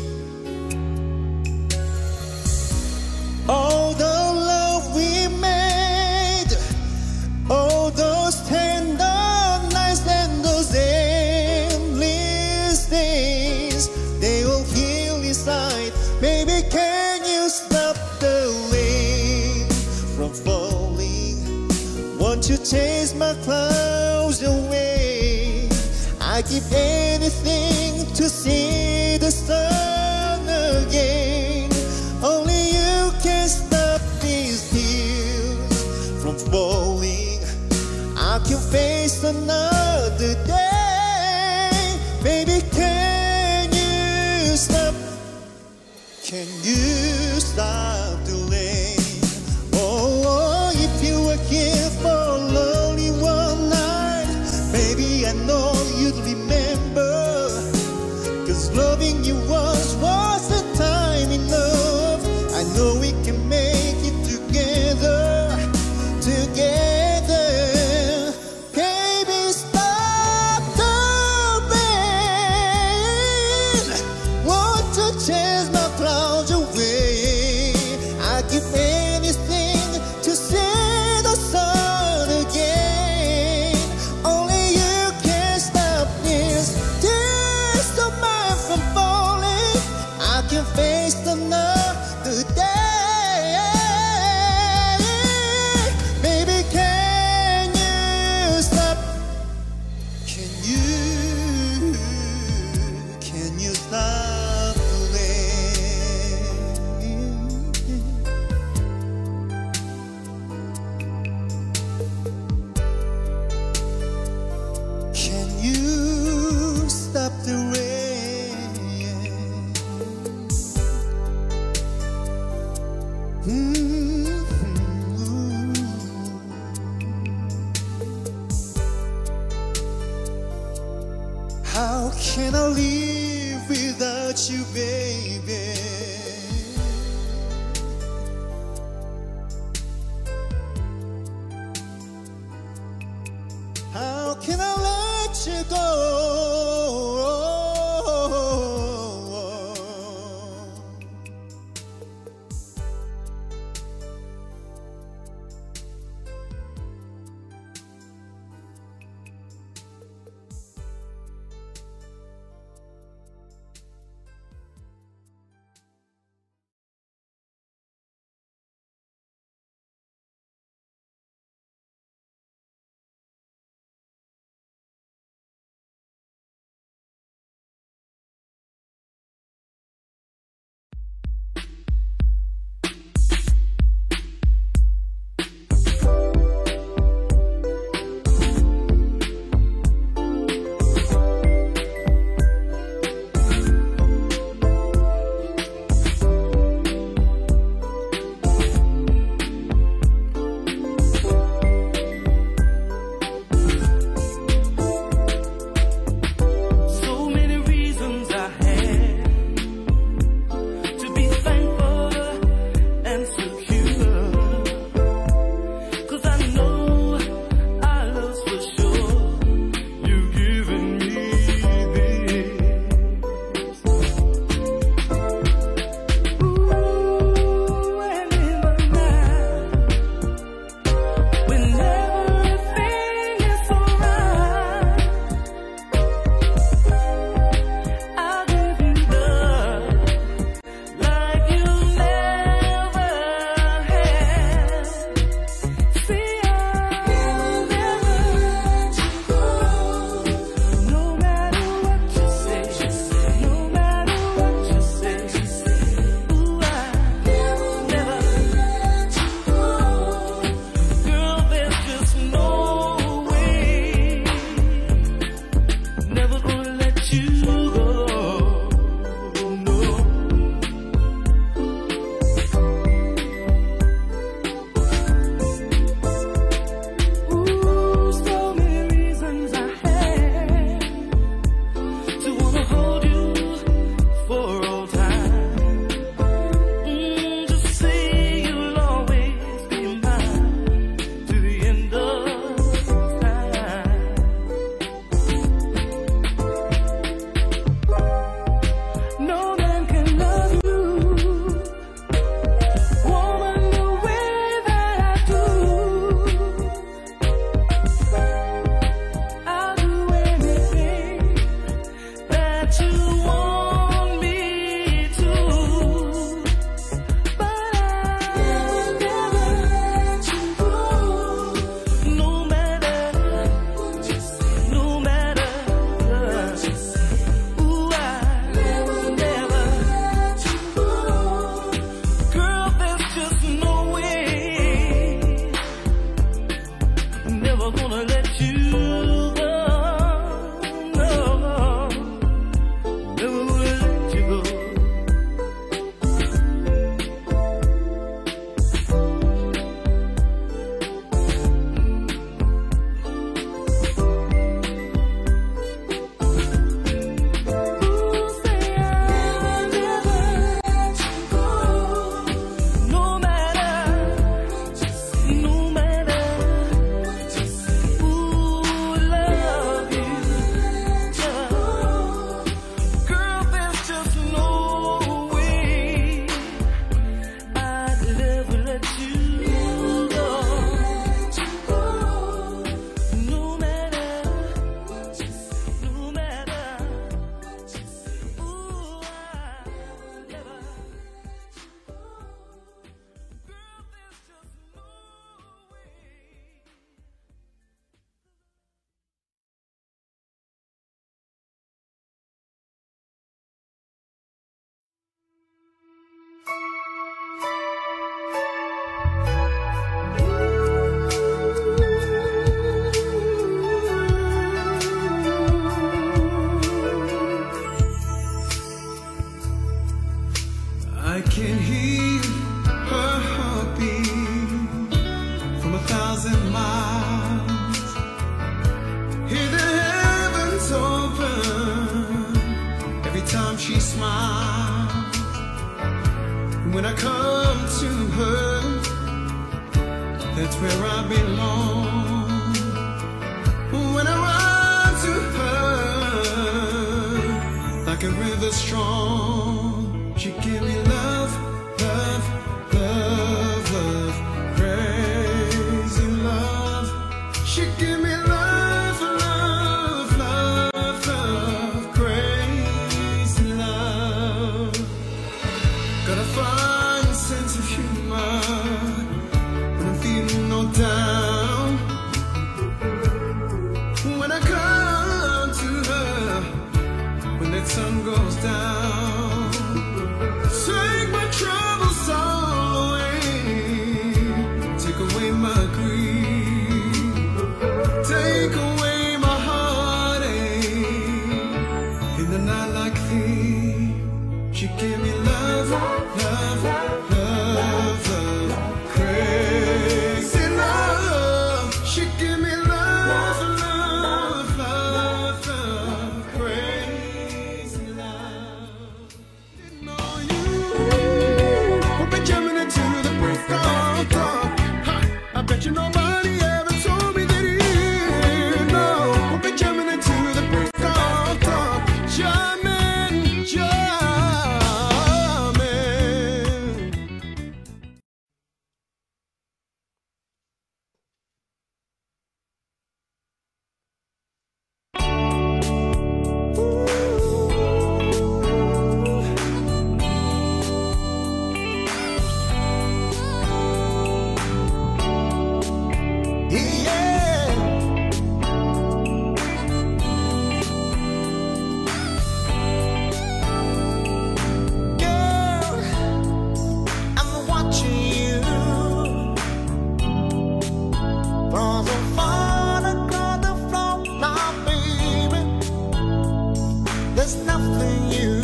All the love we made, all those tender nights and those endless days, they all heal inside. Baby, can you stop the rain from falling? Won't you chase my clouds away? I'd give anything to see the sun again. Only you can stop these tears from falling. I can face another day. Baby, can you stop? Can you stop the rain? Oh, oh, if you were here for only one night, baby, I know you'd remember. Cause loving you once was the time enough. I know we can make it together, together. Baby, stop the rain. Want to chase my clouds away. I'd give anything to see the sun again. Only you can stop this tears of mine from falling. I can face another day. Baby, can you stop? Can you, can you stop the rain? Can you stop the rain? Mm-hmm. How can I live without you, baby? How can I let you go? When I come to her, that's where I belong. When I run to her, like a river strong, she give me love, love, love, love, crazy love. She give me love, love, love, love, crazy love. Got a fine sense of humor when I'm feeling all down. When I come to her, when that sun goes down, take my troubles all away, take away my grief, take away my heartache. In the night like thee, she give me love, love, love, love, crazy love. She give me love, love, love, love, crazy love. Didn't know you would be jamming into the break of dawn. Ha, I bet you nobody ever told me that you know would be jamming into the break of dawn. Jamming, jamming. Girl, I'm watching you from so far across the floor, now, baby. There's nothing you.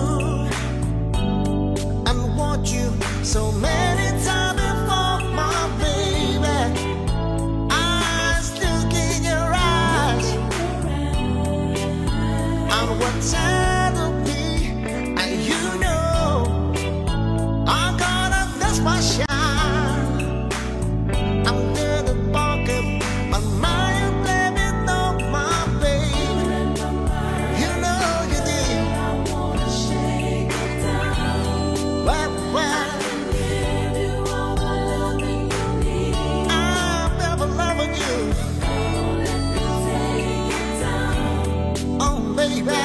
I want you so many times before, my baby. Eyes look in your eyes. I'm what time to be, and you know I'm gonna that's my shine. I'm good at barking, but my blaming on my baby. You know you did. Well, well, I'm never loving you. Oh, baby.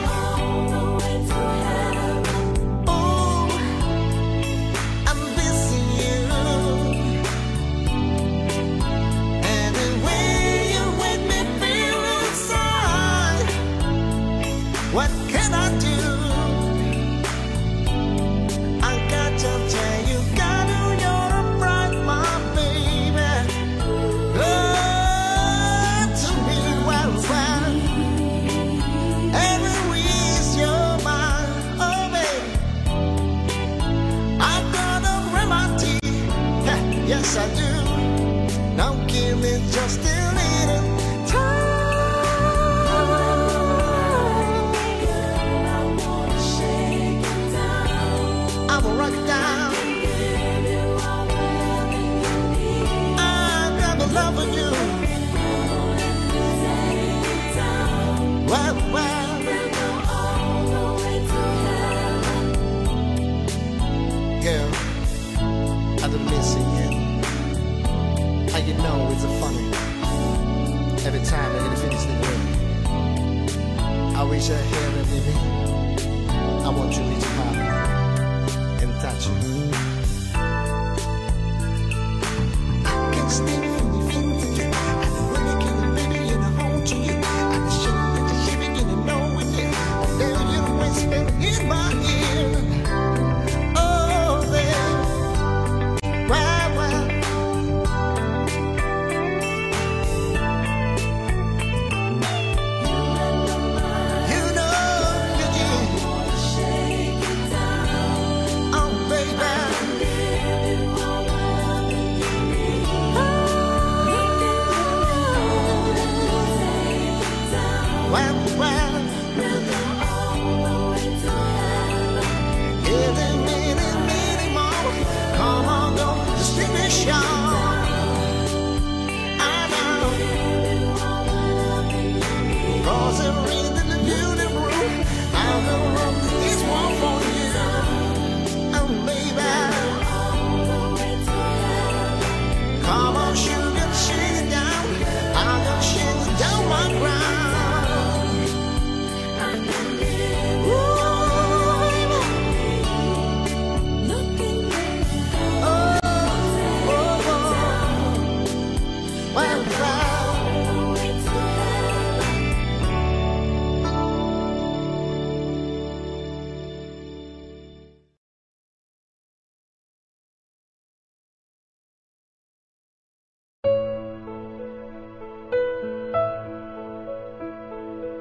Oh, I'm missing you. And the way you make me feel inside, what can I do? I got to tell you, God, you're a bright, my baby. Good to me, well, well. Every week's your mind, oh baby. I've got a remedy, yes I do. Now give me just a little time. I will rock it down. I've got the love of you. Well, well. Girl, I've been missing you. How you know it's a funny. Every time I get to finish the day, I wish I had a baby. I want you to reach out and touch you. I can still feel you, feel you. I know when I get a baby and I hold to you. I can show that you're shivering and I know it. Then you whisper in my ear. Oh, babe. Well, well. You know you did. Oh, baby. Well, well. Every minute, minute,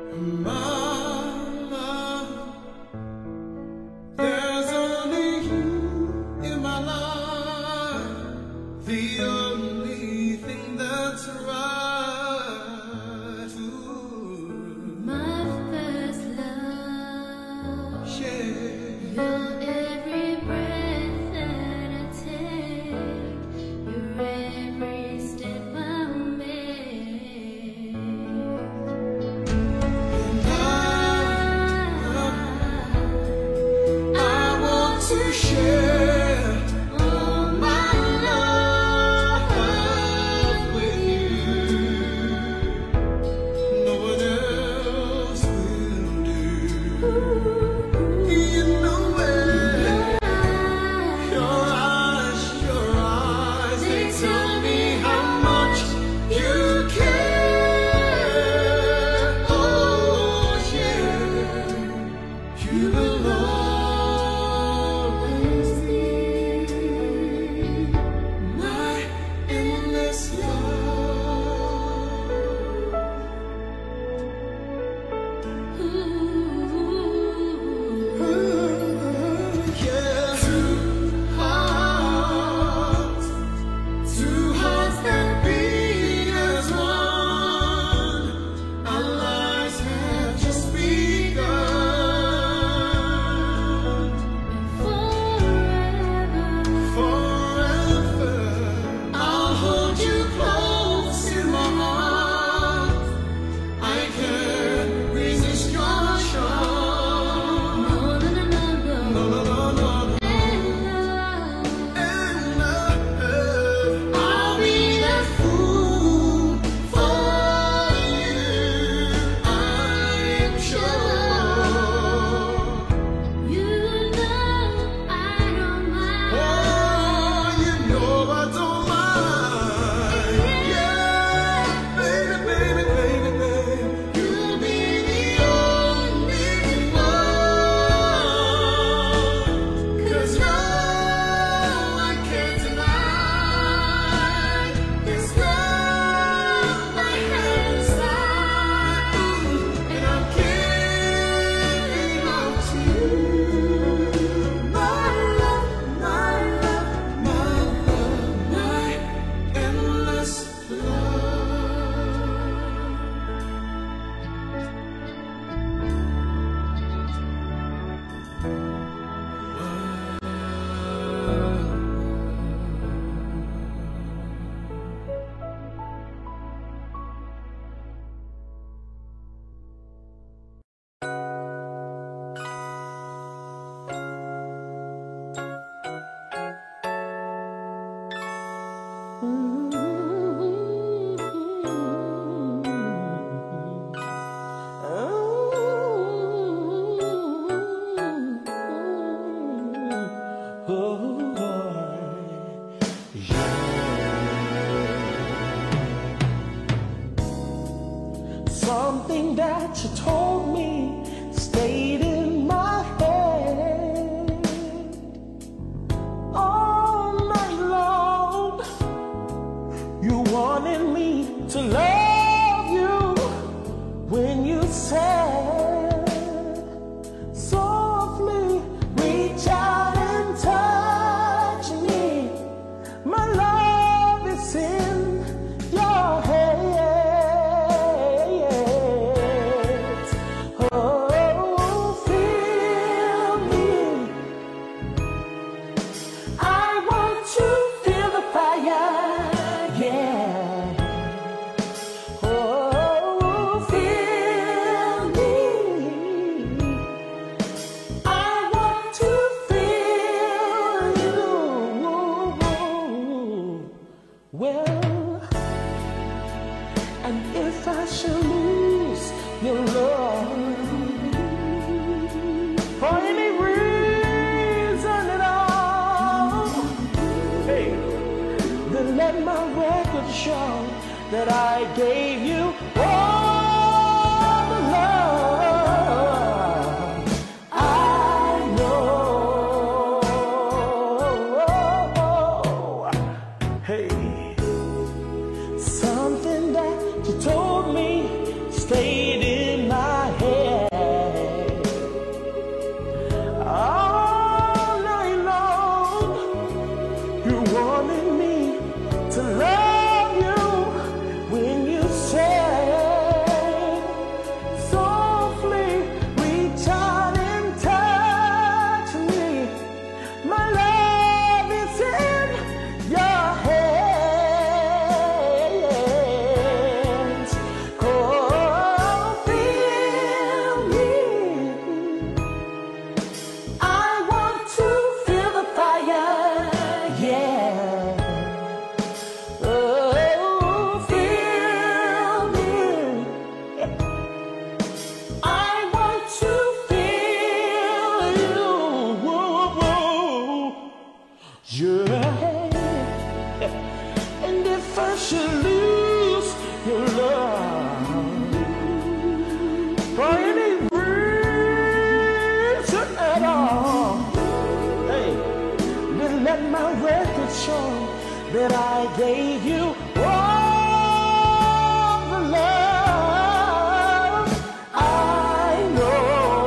Something that you told me stayed in my head all night long. You wanted me to love you when you said softly reach out and touch me. My love is in your head. Well, and if I should lose your love for any reason at all, hey, then let my record show that I gave you all the love I know. Hey. Something that you told me stayed in my for any reason at all. Hey, then let my record show that I gave you all the love I know.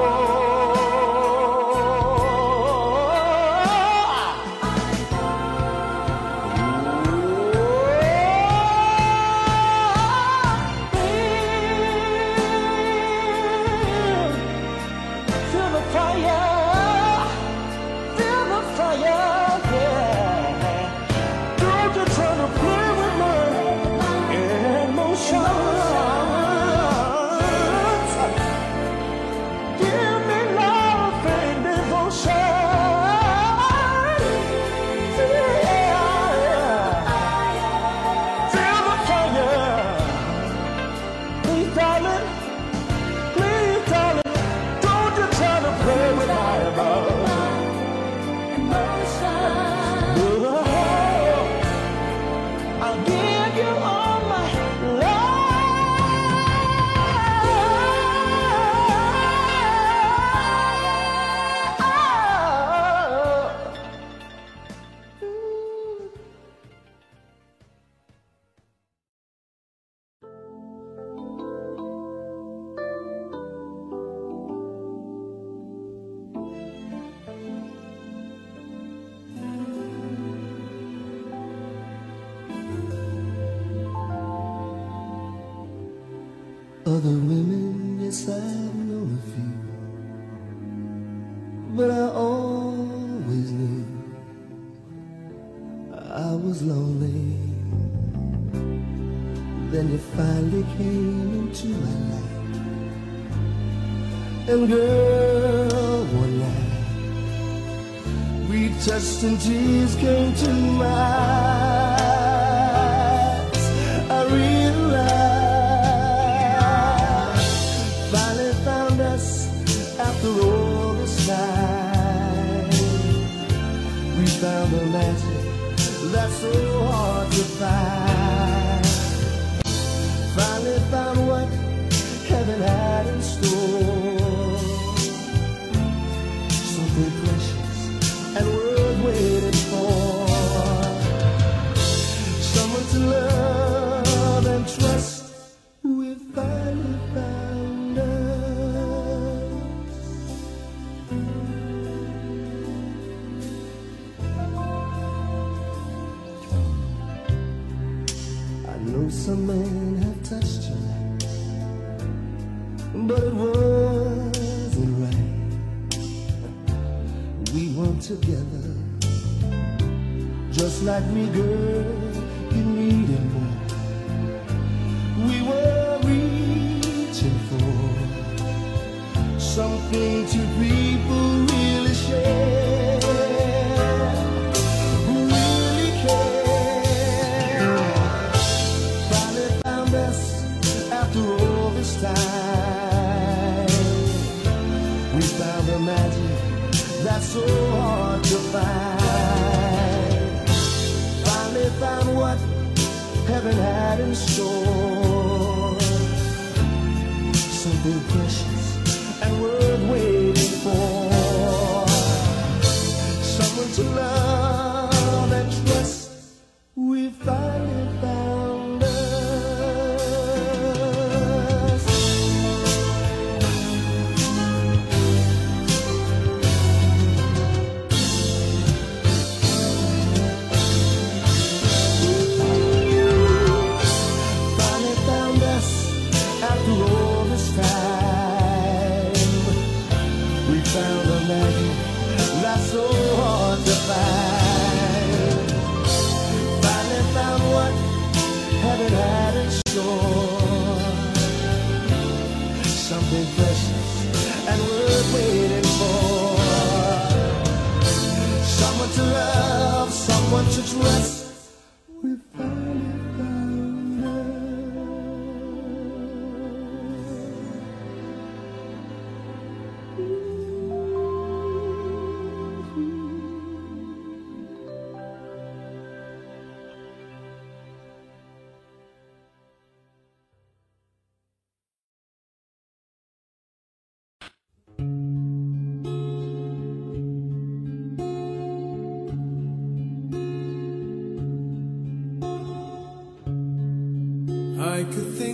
Feel the fire, feel the fire, yeah. Don't you try to play with my emotions. Give me love and devotion. Yeah. Feel the fire. Please, darling, please, darling, don't you try to play with my emotions. I'll give you all my love. Other women, yes, I know a few, but I always knew I was lonely. Then you finally came into my life, and girl, one night we touched and tears came to my eyes. I realized finally found us after all this time. We found the magic that's so hard to find. Finally found what heaven had in store. Something precious and worth waiting for. Someone to love and trust. We finally found us. I know some men have touched you, but it wasn't right. We weren't together, just like me, girl, you needed more. We were reaching for something two people really share, who really care. Finally found us after all this time. We found the magic that's so hard to find. Finally found what heaven had in store. Something precious and worth waiting for. Someone to love and trust. We finally found us. Finally found us after all this time. We found a magic that's so hard to find. Finally found what heaven had in store. Something precious and worth waiting for. Someone to love, someone to trust.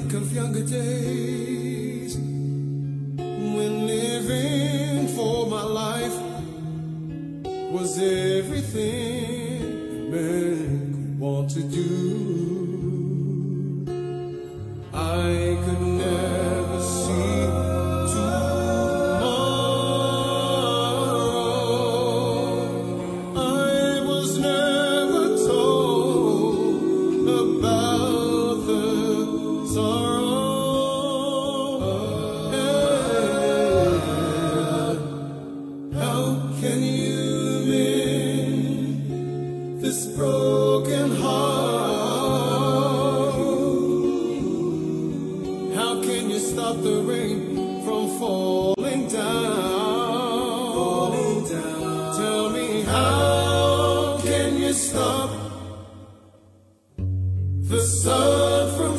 think of younger days when living for my life was everything man could want to do. I could never see tomorrow. I was never told about the sorrow. Yeah. How can you mend this broken heart? How can you stop the rain from falling down? Falling down. Tell me, how can you stop the sun from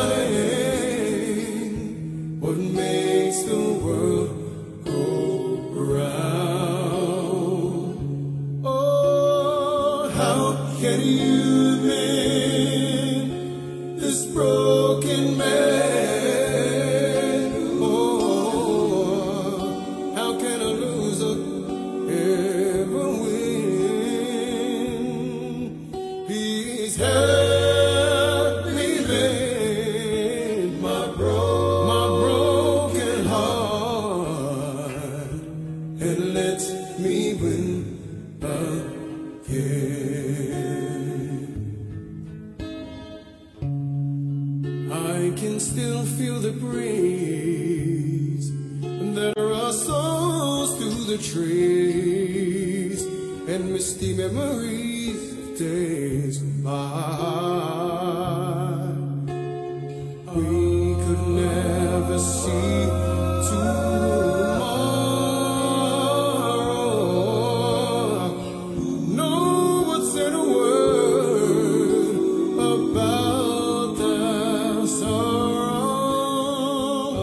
shining? What makes the world go round? Oh, how can you mend this broken man? Oh, how can a loser ever win? He's helped me mend my bro my broken heart and let me win again. I can still feel the breeze that rustles through the trees and misty memories of days gone by. We could never see tomorrow. No one said a word about the sorrow.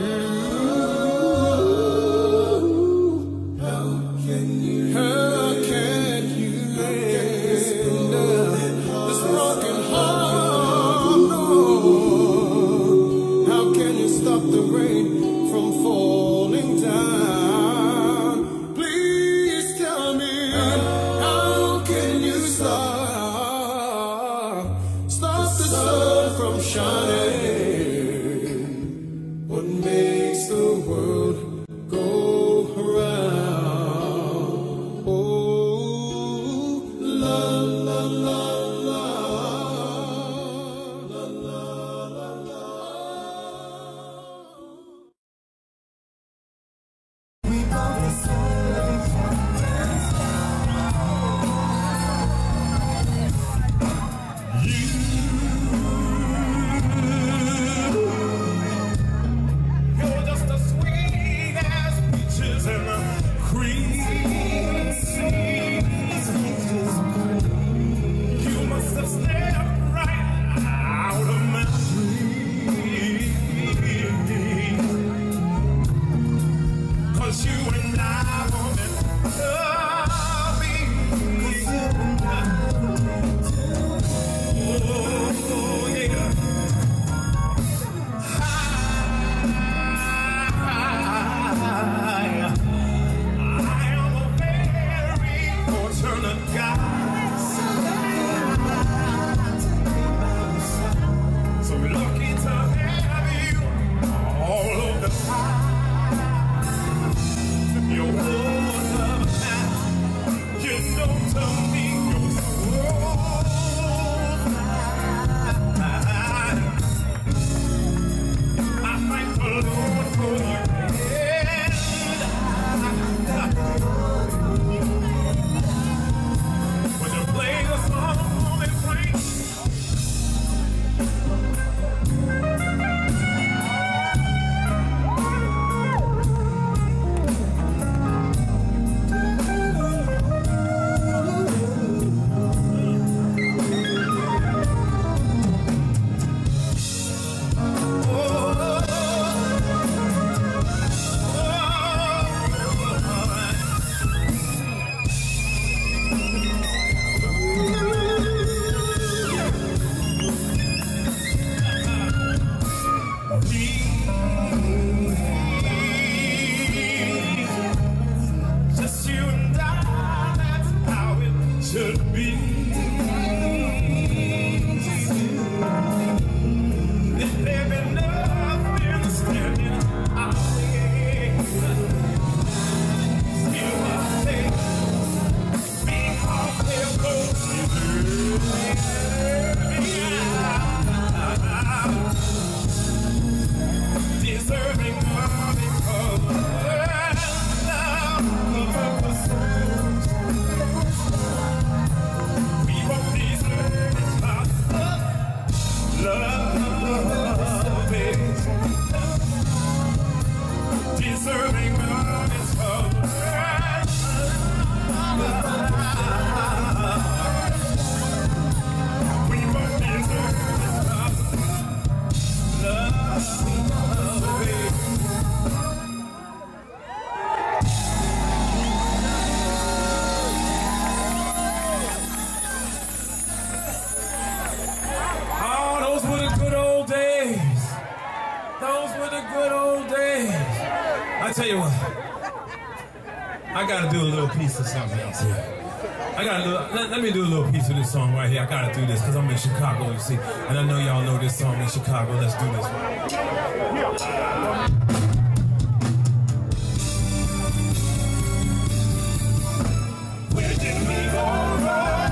How can you, how can you mend this broken heart? No. How can you stop the rain from falling down? Please tell me, how can you stop, stop the sun from shining? What makes the world go around? Oh, la la la la, la la la la. We both deserve each You're just as sweet as peaches and cream. You must have stepped right out of my dream. 'Cause you and I were meant to be. Oh, yeah. I am a very fortunate guy. So lucky to have you all of the time. You're one of a kind. I tell you what, I gotta do a little piece of something else here. I gotta do, let, let me do a little piece of this song right here. I gotta do this because I'm in Chicago, you see, and I know y'all know this song in Chicago. Let's do this one. Where did we go wrong?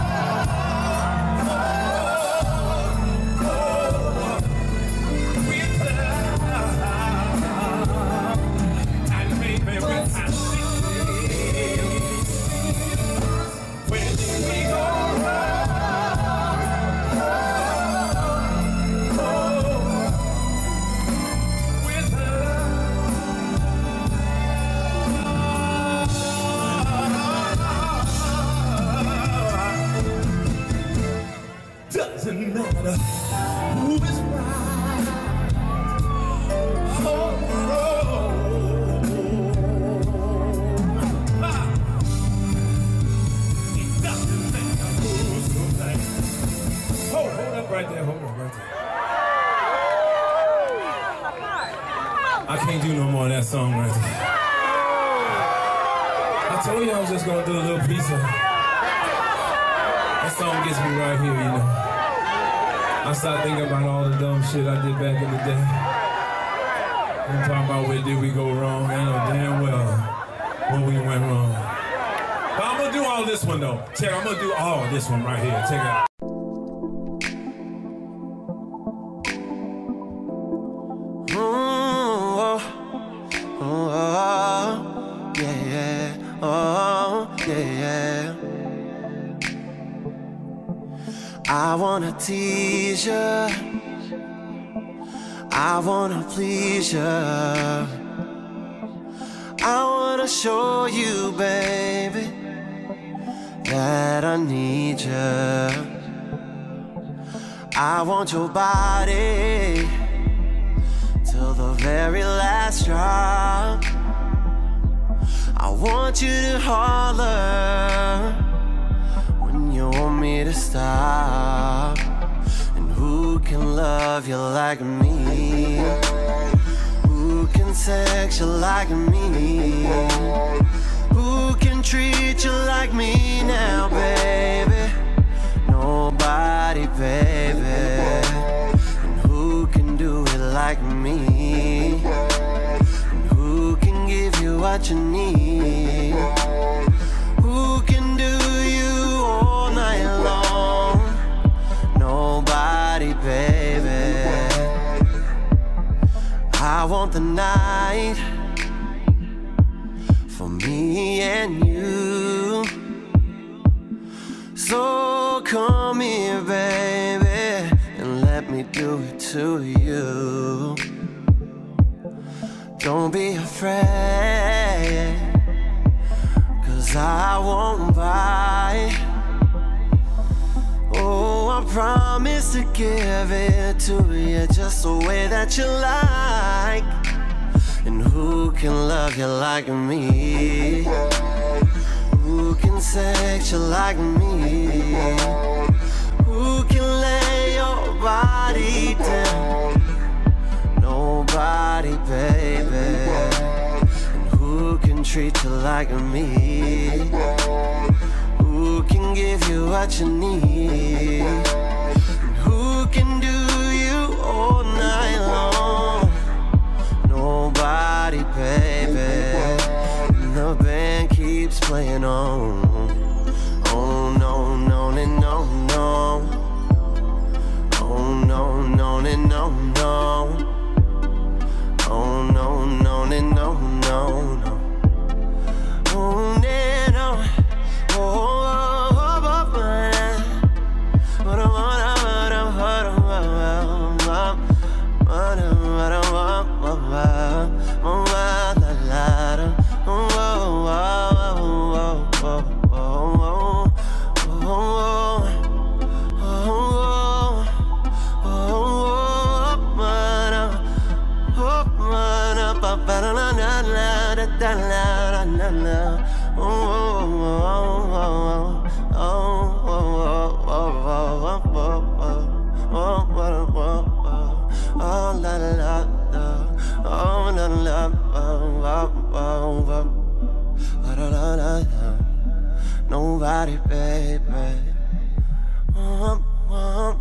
Doesn't matter who is right. Oh, no. Ah. It doesn't matter who's to blame. Hold, hold up right there, hold up right there. I can't do no more of that song right there. I told you I was just gonna do a little piece of it. That song gets me right here, you know. I start thinking about all the dumb shit I did back in the day. I'm talking about where did we go wrong. I know damn well where we went wrong. But I'm gonna do all this one though. Check, I'm gonna do all this one right here. Check it out. Oh, oh, oh, yeah, yeah, oh, yeah, yeah. I wanna tease ya, I wanna please ya, I wanna show you, baby, that I need ya. I want your body till the very last drop. I want you to holler when you want me to stop. And who can love you like me? Who can sex you like me? Who can treat you like me now, baby? Nobody, baby. And who can do it like me? And who can give you what you need? Who can do you all night long? Nobody, baby. I want the night for me and you. So come here, baby, and let me do it to you. Don't be afraid, 'cause I won't bite. Oh, I promise to give it to you just the way that you like. And who can love you like me? Who can sex you like me? Who can lay your body down? Nobody, baby. And who can treat you like me? Who can give you what you need? And who can do you all night long? Nobody, baby. And the band keeps playing on. Oh no, no, no, no, no. Oh no, no, no, no, no. Oh no, no, no, no, no, no. Oh no, no. Oh, oh, oh, oh, oh, oh, nobody, baby. Um, um,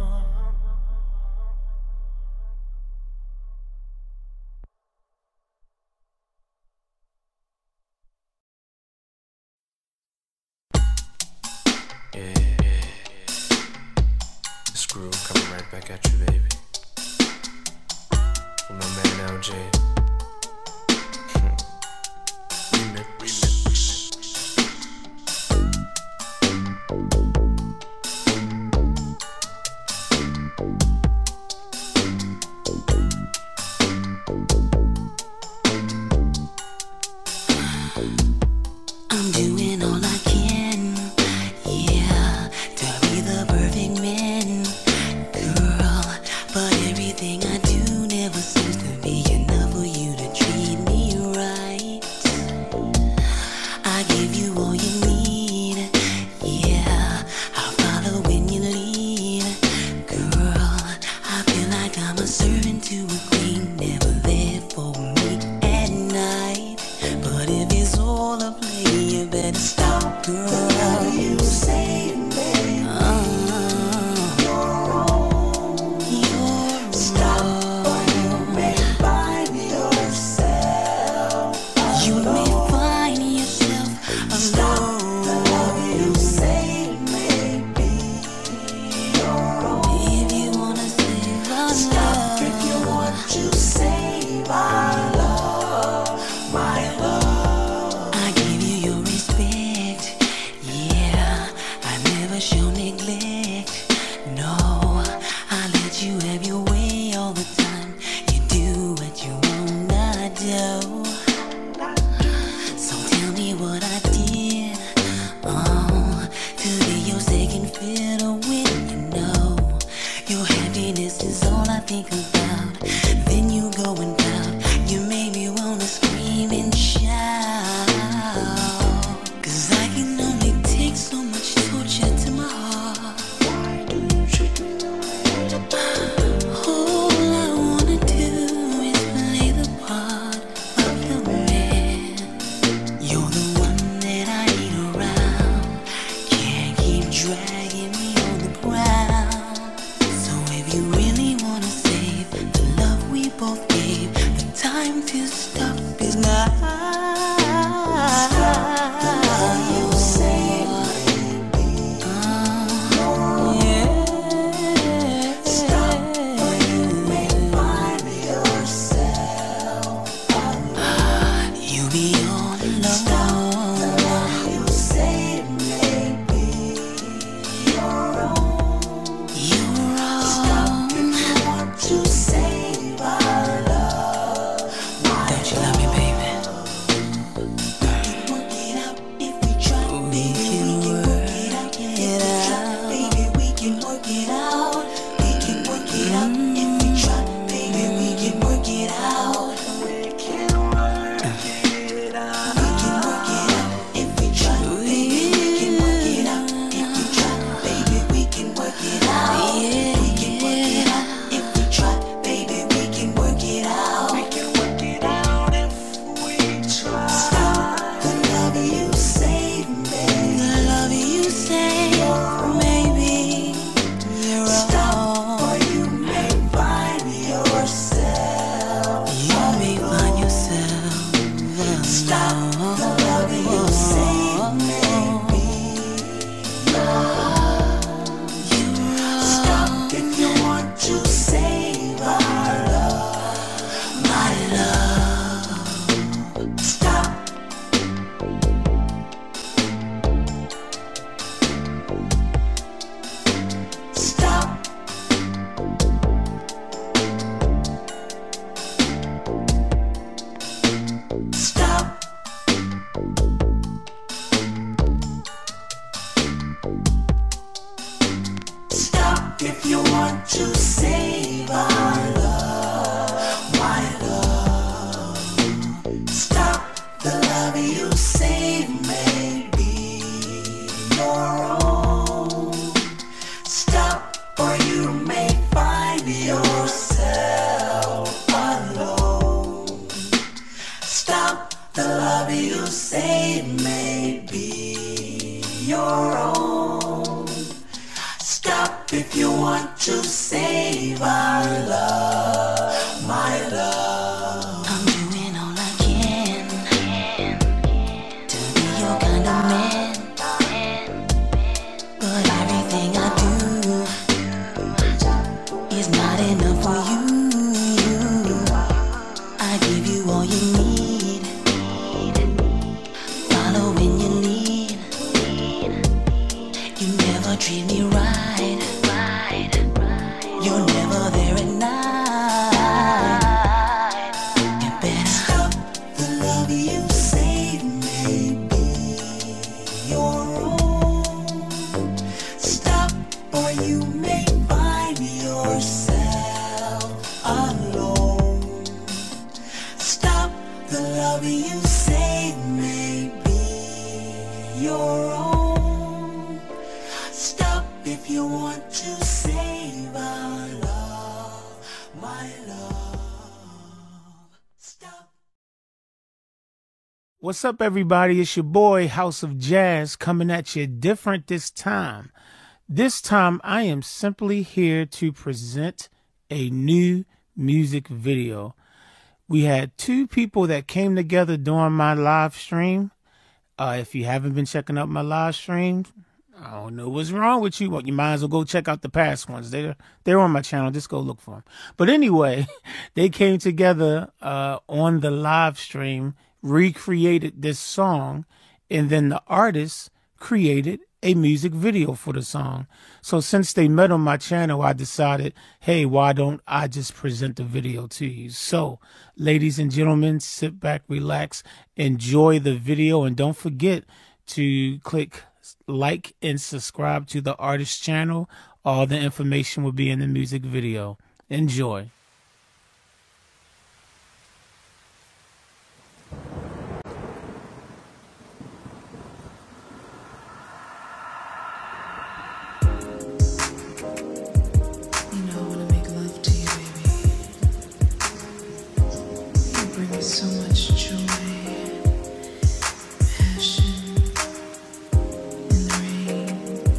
Yeah, yeah. Screw coming right back at you, baby. With my man L J. Remix. I'm doing all I can, yeah, to be the perfect man, girl. But everything I do never seems to be enough for you to treat me right. I give you all you need, yeah, I'll follow when you lead, girl. I feel like I'm a servant to a queen, never there for me at night. But if it's all a play, you better stop, girl. Whatever you say, baby, uh, you're wrong. You're stop, or you may find yourself alone. You may find yourself alone. Stop, the love you say, maybe you're wrong. If you wanna save our love, stop. If you want to save our love, my love, I give you your respect. Yeah, I never show neglect. No, I let you have your way all the time. You do what you wanna do. So tell me what I did, oh, to be your second fiddle when you know your happiness is all I think about. Then you go and pout. You make me wanna scream and shout. Cause I can only take so much torture to my heart. Why do you treat me the way you do? All I wanna do is play the part of your man. You're the one that I need around. Can't keep dragging me on the ground. So if you really wanna save the love we both gave, the time to stop is now. Stop the love you save, baby. Oh, yeah. Stop, or you may find yourself alone. You'll be all alone. Stop the love you save, baby. You're wrong. You're wrong. Stop if you want to save our love. Don't you love me, baby? Work it out if we try, baby. We can work it out. Baby, we can work it out. We can work it out if we try, baby. We can work it out. We can work it out. We can work it out if we try, baby. We can work it out if we try, baby. We can work it out. We can work it out if we try, baby. We can work it out. We can work it out if we try. Stop the love you save, baby. The love you save, maybe you're stop, or you may find yourself. You may find yourself. Stop the love you save, maybe. Stop if you want to save our love, my love. Stop. Stop. Stop. Stop if you want to save our love, my love. Stop the love you save, maybe your own. Stop, or you may find yourself alone. Stop the love you save, maybe your own. Stop if you want to save our love, my love. I'm doing all I can to be your kind of man, but everything I do is not enough for you. I give you all you need, follow when you lead. You never treat me right. You're never there at night. You better stop the love you save may be your own. Stop or you may find yourself alone. Stop the love you save may be your own. Stop if you want to save our love, my love. Stop. What's up, everybody? It's your boy, House of Jazz, coming at you different this time. This time, I am simply here to present a new music video. We had two people that came together during my live stream. Uh, if you haven't been checking out my live stream, I don't know what's wrong with you. Well, you might as well go check out the past ones. They're, they're on my channel. Just go look for them. But anyway, they came together uh, on the live stream, recreated this song, and then the artist created a music video for the song. So since they met on my channel, I decided, hey, why don't I just present the video to you? So, ladies and gentlemen, sit back, relax, enjoy the video, and don't forget to click like and subscribe to the artist channel. All the information will be in the music video. Enjoy. So much joy, passion in the rain.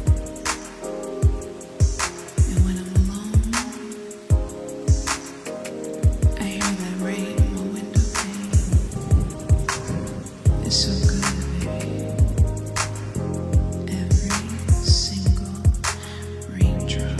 And when I'm alone, I hear that rain in my window pane. It's so good, baby. Every single raindrop.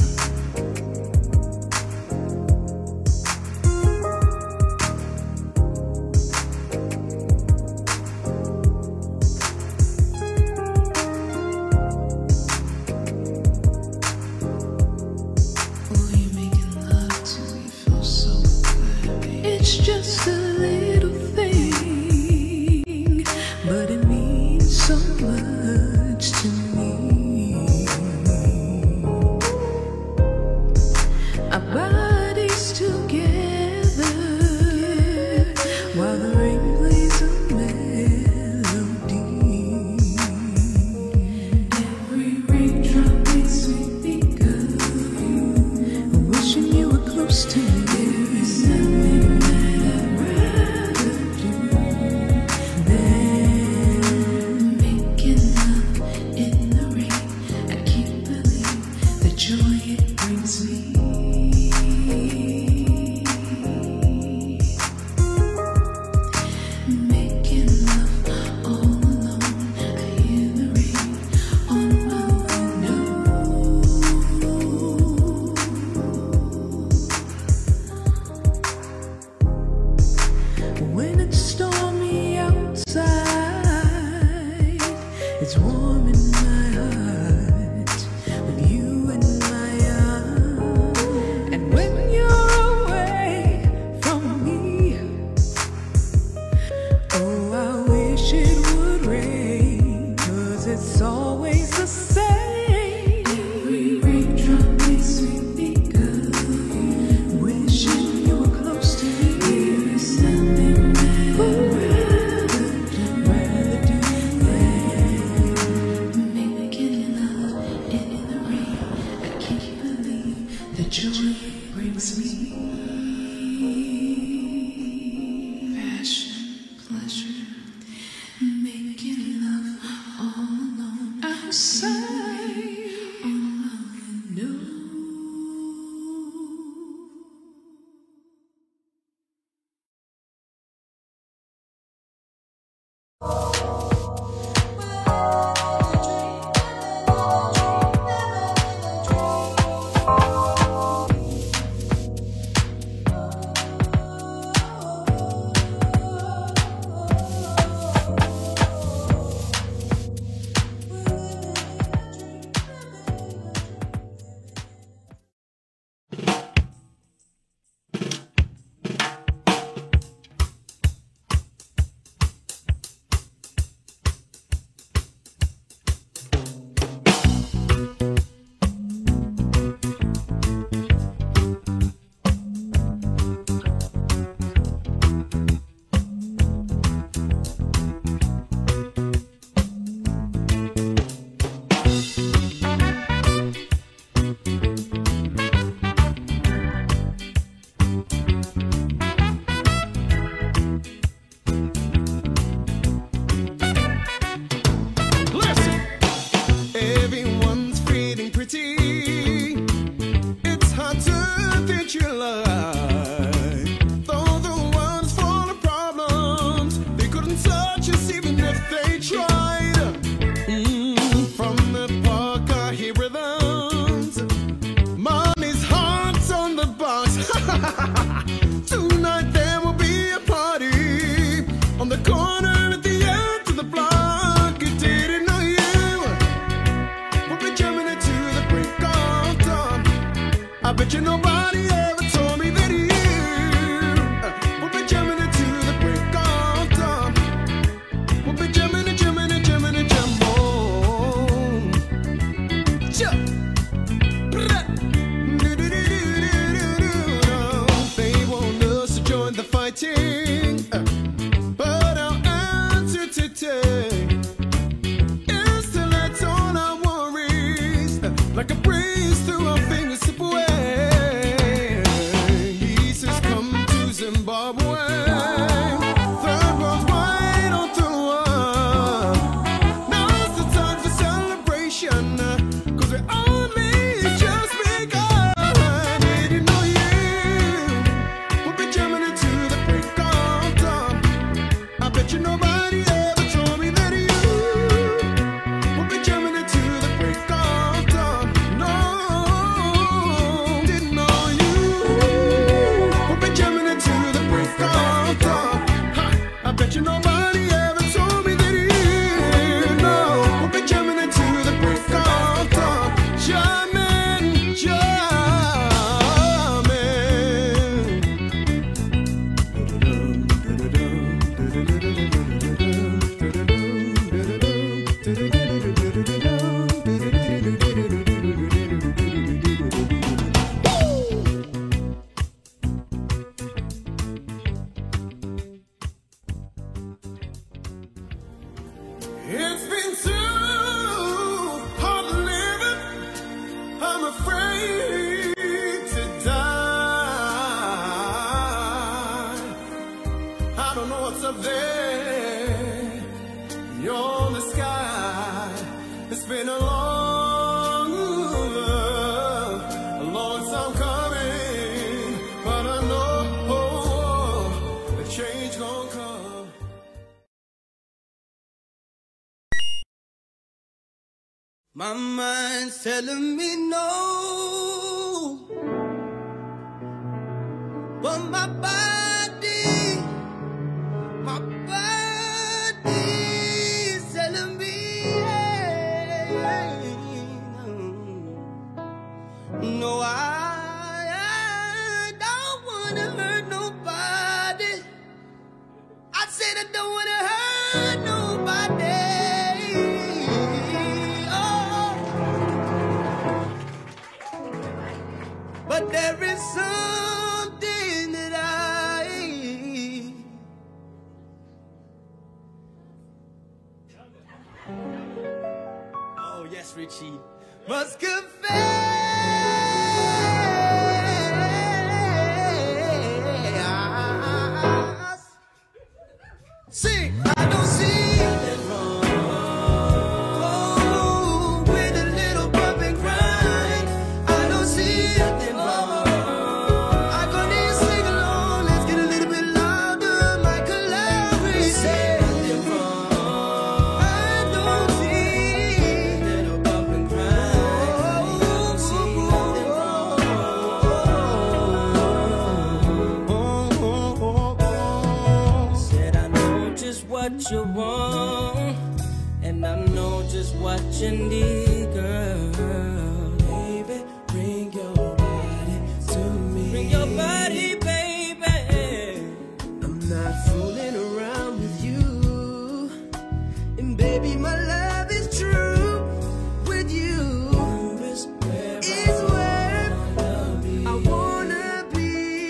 It's just a little thing, but it means so much to me. Our bodies together while the rain plays a melody. Every raindrop makes me think of you, wishing you were close to me. When it's stormy outside, it's warm in my heart with you in my arms. And when you're away from me, oh, I wish it would rain, 'cause it's always the same. Every raindrop makes me think of you, wishing you were close to me. Rather, rather do that. say. My mind's telling me no, but my body, my body's telling me hey, no, I, I don't wanna hurt nobody. I said I don't wanna hurt nobody. But there is something that I oh yes, Richie must confess. Sing, I don't see it wrong. Oh, what you want, and I know just what you need, girl. Baby, bring your body to me. Bring your body, baby. I'm not fooling around with you. And baby, my love is true with you. Is where Is where I wanna be.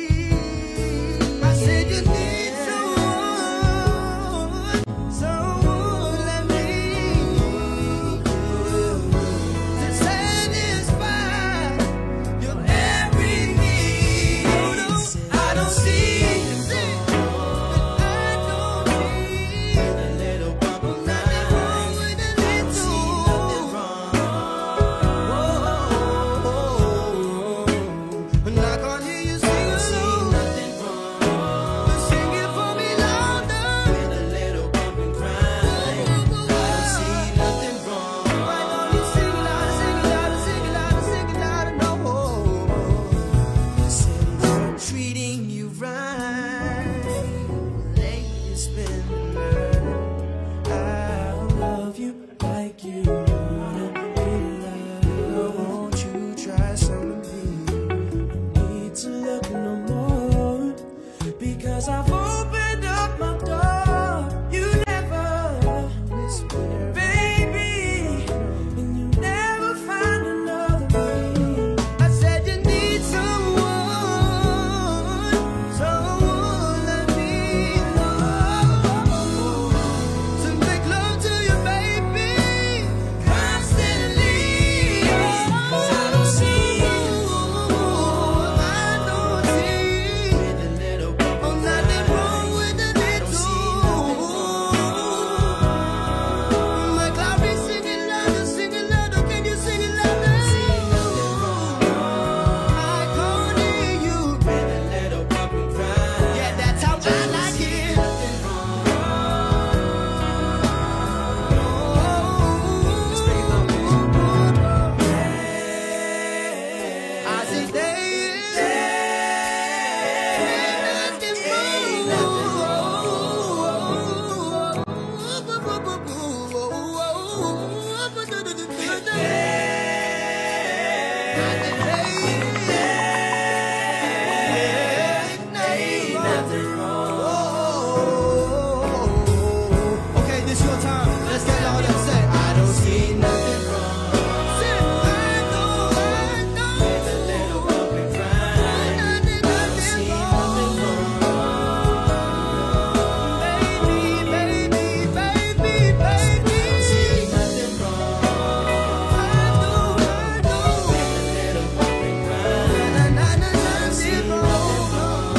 I said you need someone, someone like me to satisfy your every need. Oh no, I don't see, I don't see a little bubble nothing wrong with a little. nothing wrong. And I can't hear you sing alone. Nothing wrong Sing it for me louder. with a little bump and grind. I don't see nothing wrong. Why don't you sing it louder, sing it louder, sing it louder, sing it louder, no. Said if I'm treating you right, late you spend the night. I'll love you like you wanna be loved. Won't you try some of me? No need to look no more, because I've opened up my door. You never whisper, baby, and you never find another me. I said you need someone, someone like me, to make love to you, baby, constantly. 'Cause I don't see, I don't see With a little bump oh, and nothing grind. wrong with a I don't see nothing little. My Clary, sing it louder, sing it louder. Can you sing it louder? I can't hear you. With a little bump and grind. Yeah, that's how I like it. Nothing wrong. I say there ain't nothing wrong. Okay, this your time. Let's get louder and say, I don't see nothing wrong. Say, I know, I know. With a little bump and grind. Nothing, nothing wrong. Baby, baby, baby, baby. See nothing wrong. I know, I know. With a little bump and grind. Na, na, na, na, See nothing nothing wrong.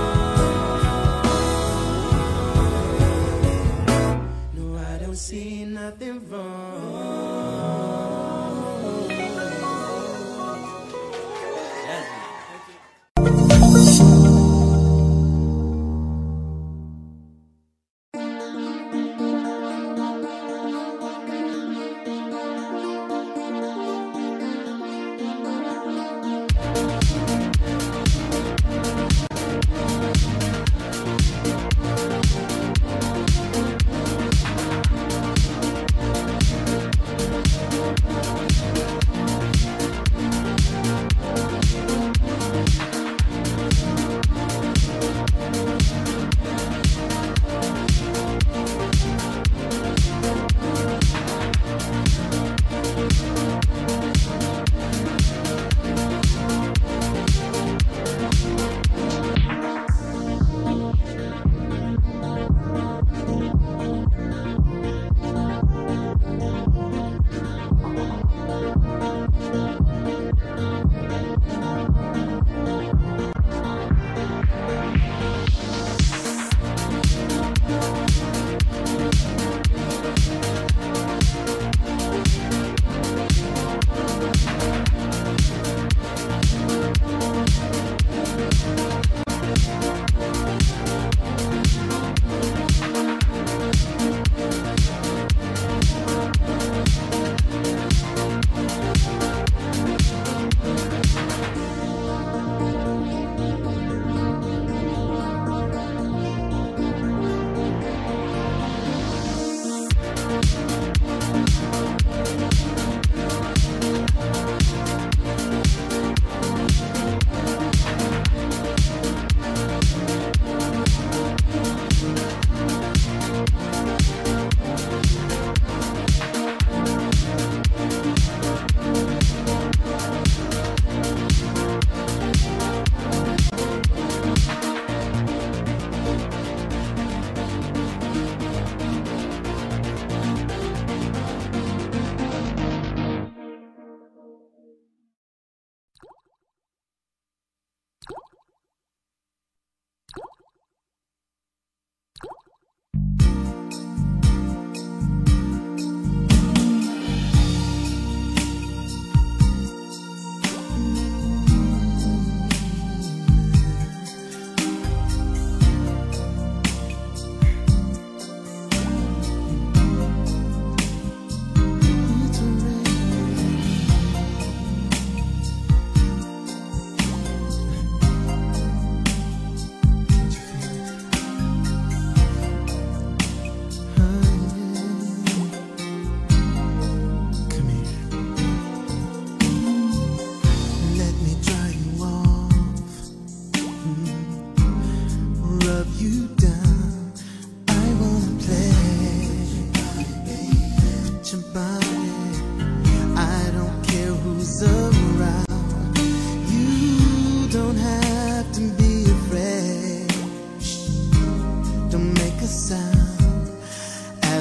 No, I don't see nothing wrong.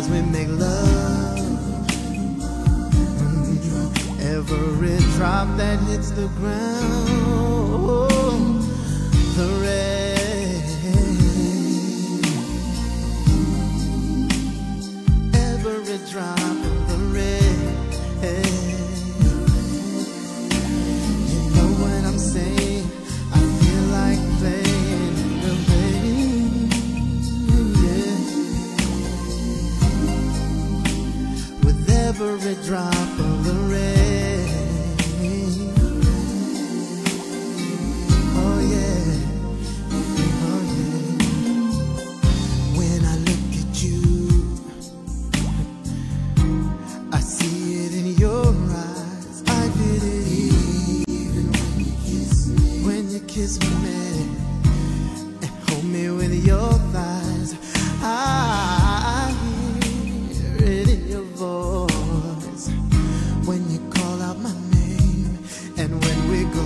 as we make love. Mm, every drop that hits the ground, the rain, every drop of the rain. You know what I'm saying? I feel like playing in the rain, yeah. With every drop of the rain. Oh yeah, oh yeah. When I look at you, I see it in your eyes. I feel it even when you kiss me. When you kiss me and hold me with your thighs, I hear it in your voice. When you call out my name and when we go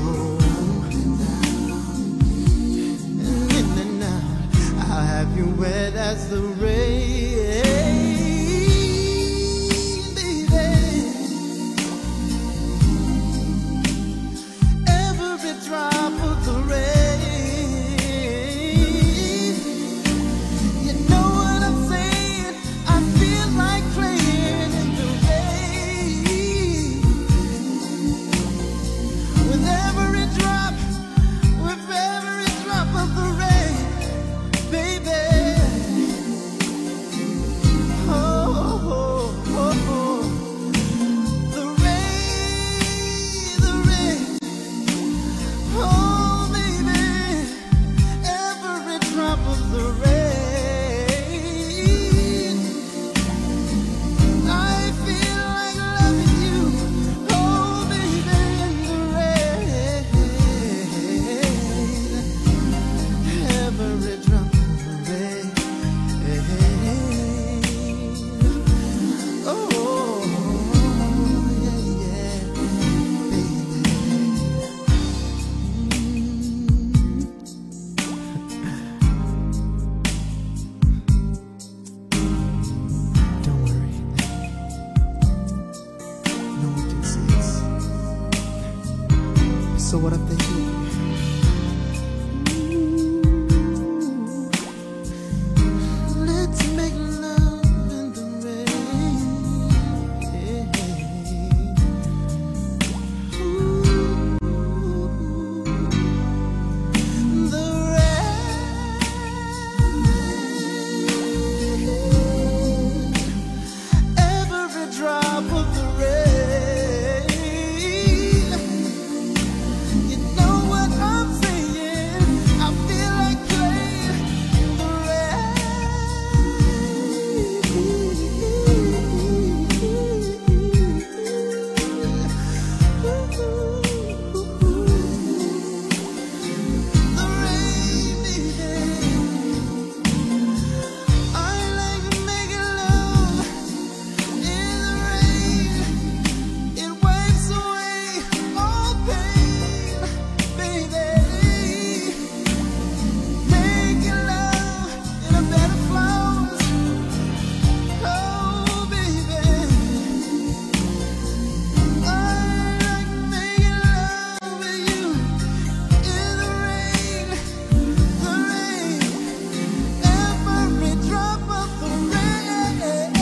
in and out, I'll have you wet as the rain. Drop of the rain. You know what I'm saying? I feel like playing in the rain. With every drop, with every drop of the rain, baby. Oh, oh, oh, oh. The rain, the rain. Oh, baby, every drop of the rain. I feel like loving you. Oh, baby, in the rain. Every drop of the rain. Oh, yeah, yeah, baby. Don't worry. No one can see us. So what I'm thinking, let's make love in the rain. Ooh, the rain. Every drop of the rain. You know what I'm saying? I feel like playing in the The rain, baby. I like making love in the rain. It wipes away all pain, baby. Making love in a bed of flowers. Oh, baby. I like making love with you in the rain, the rain. Every drop of the rain.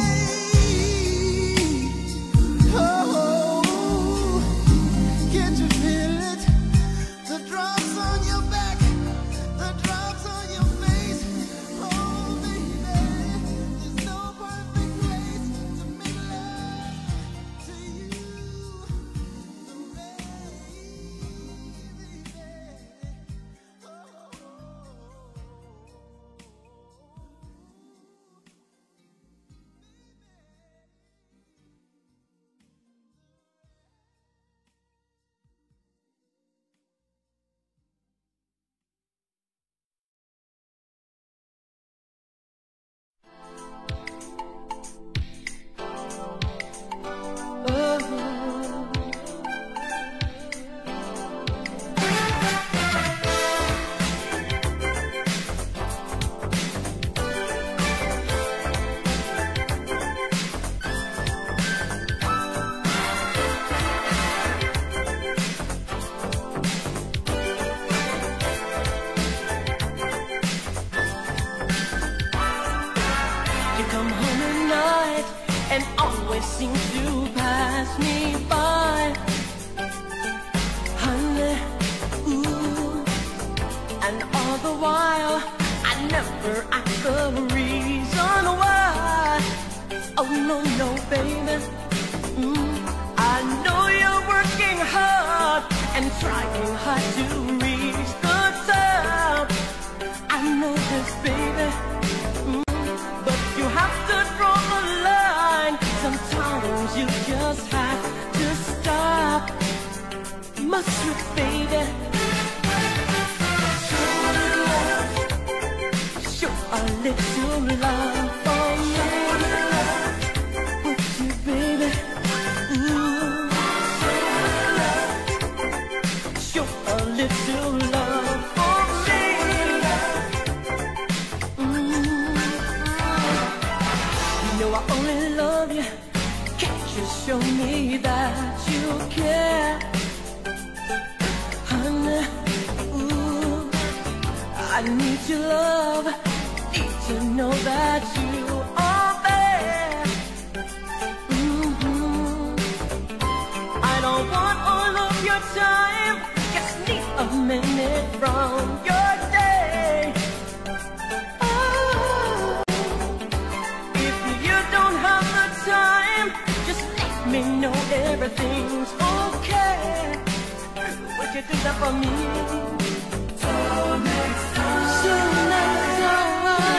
Oh, can't you feel it? The drops on your back, the drops on your face. Oh, baby, there's no perfect place to make love to you. The rain, baby. You come home at night and always seem to pass me by. Honey, ooh. And all the while I never ask the reason why. Oh no, no, baby. Mm. I know you're working hard and trying hard to reach the top. I know this, baby. Mm. But you have to draw the line. Sometimes you just have to stop. Must you, baby? Show a little love for me. Would you, baby? Ooh. Show a little love for me. Mm. You know I only love you. Can't you show me that you care? Honey, ooh, I need your love. Need to know that you are there. Mm-hmm. I don't want all of your time. Just need a minute from your day. Oh, if you don't have the time, just let me know everything's okay. Would you do that for me? Till next time. Till next time.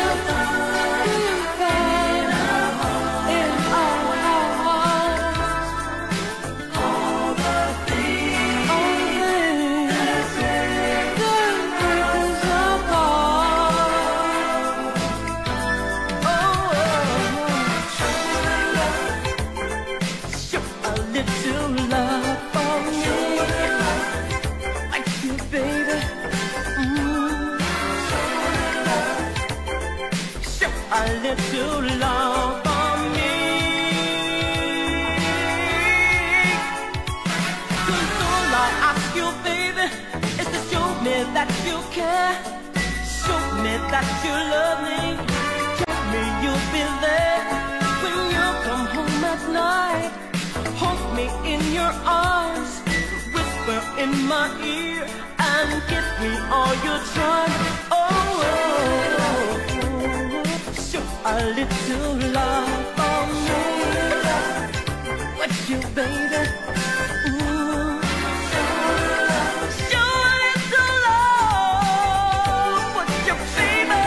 In our hearts. All the things. All the things that break us apart. Oh, show a little love for me. Baby, mm. Show a little love for me. Cause all I ask you, baby, is to show me that you care. Show me that you love me. Tell me you'll be there when you come home at night. Hold me in your arms, whisper in my ear, and give me all your time. Oh, oh, oh. Show a little love for me. What you, baby? Ooh. Show a little love. What you, baby?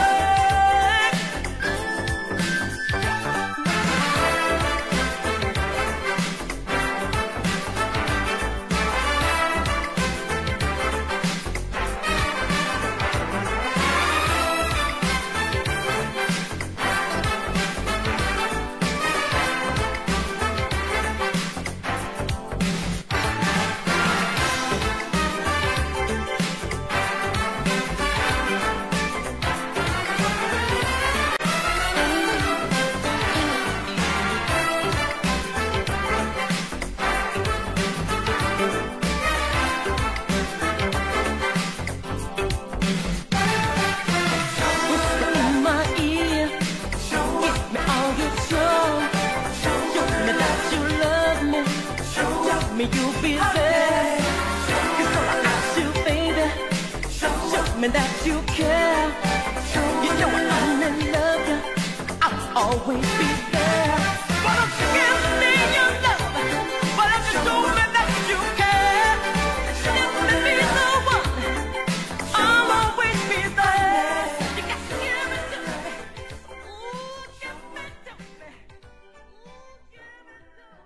You'll be there. Cause all I ask you, baby, show me that you care. You know I love you, I'll always be there. Why don't you give me your love? Why don't you show me that you care? Let me be the one, I'll always be there. You got to give it to me. Ooh, give it to me. Ooh, give it to me.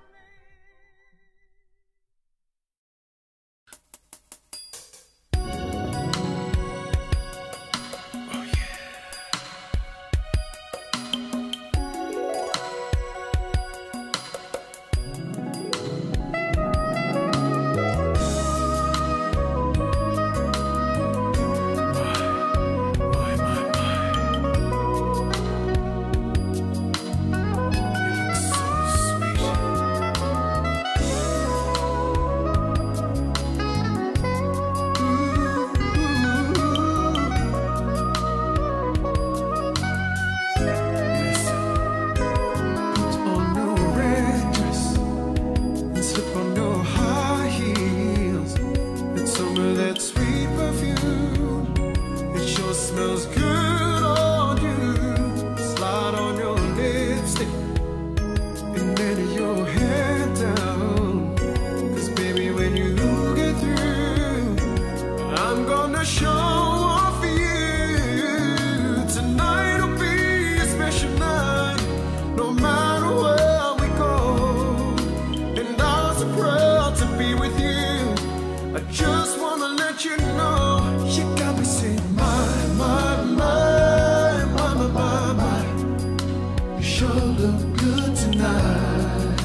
look good tonight.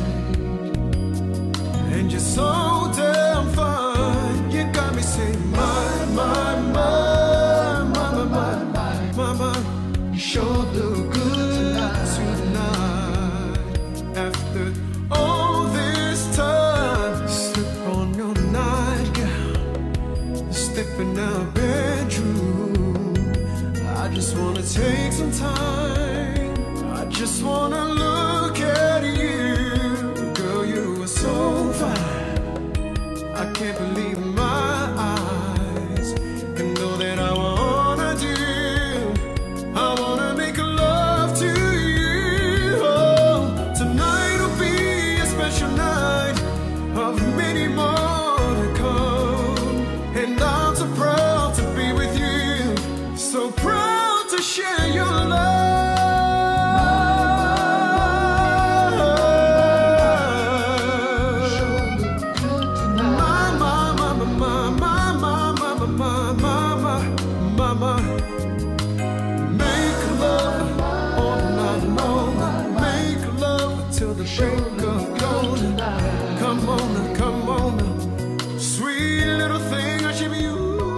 And you're so damn fine. You got me saying, my, my, my, mama, my, my, mama. You sure look good tonight. After all this time, slip on your nightgown, step in our bedroom. I just wanna take some time. I just wanna look at you. Girl, you are so fine. I can't believe my eyes. And know that I wanna do, I wanna make love to you. Oh, tonight will be a special night of many more to come. And I'm so proud to be with you, so proud to share your love. My, my, my, my, my, my, my, my, my, my, my, my. Make love all night long. Make love till the break of dawn. Come on now, come on now. Sweet little thing, I should be you.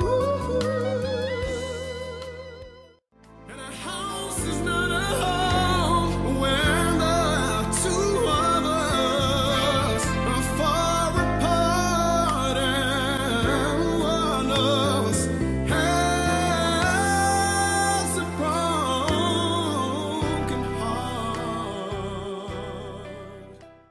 And a house is not a home when the two of us are far apart, and one of us has a broken heart.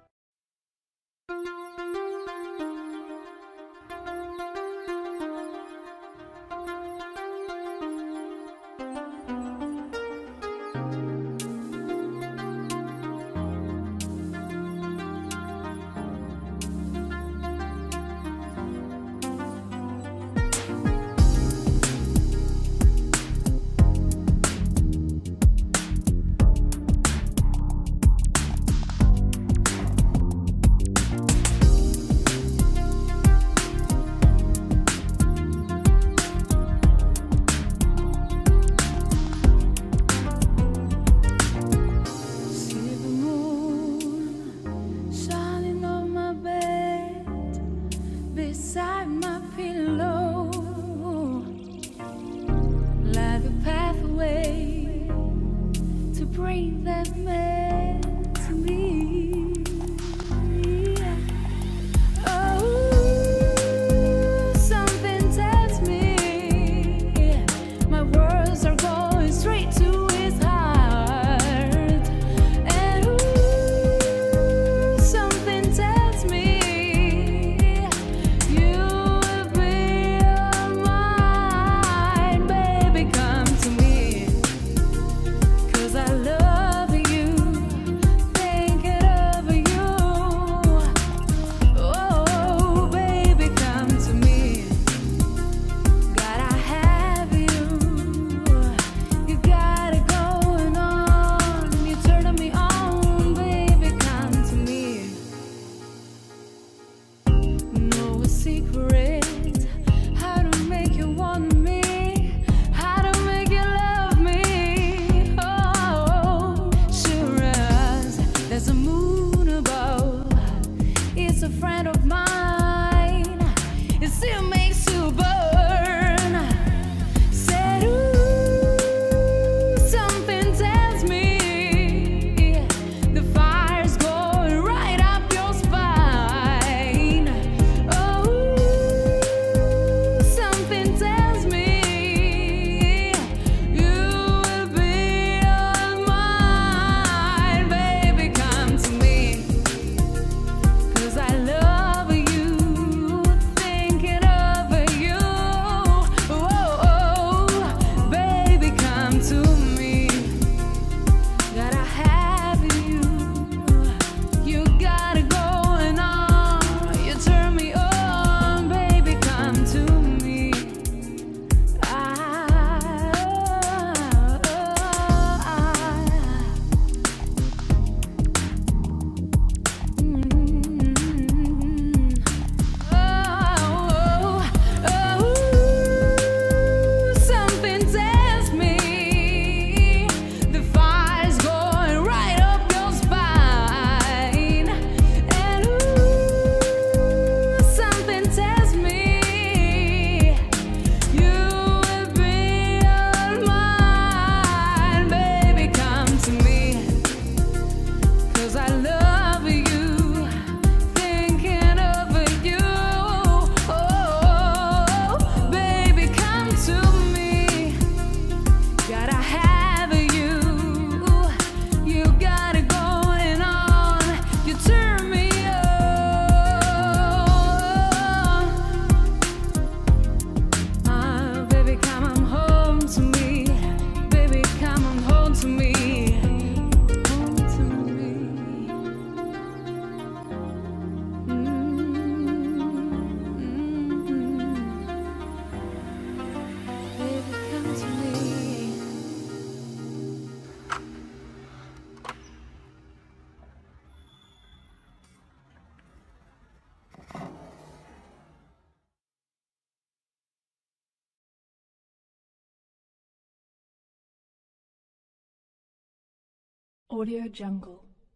Audio Jungle.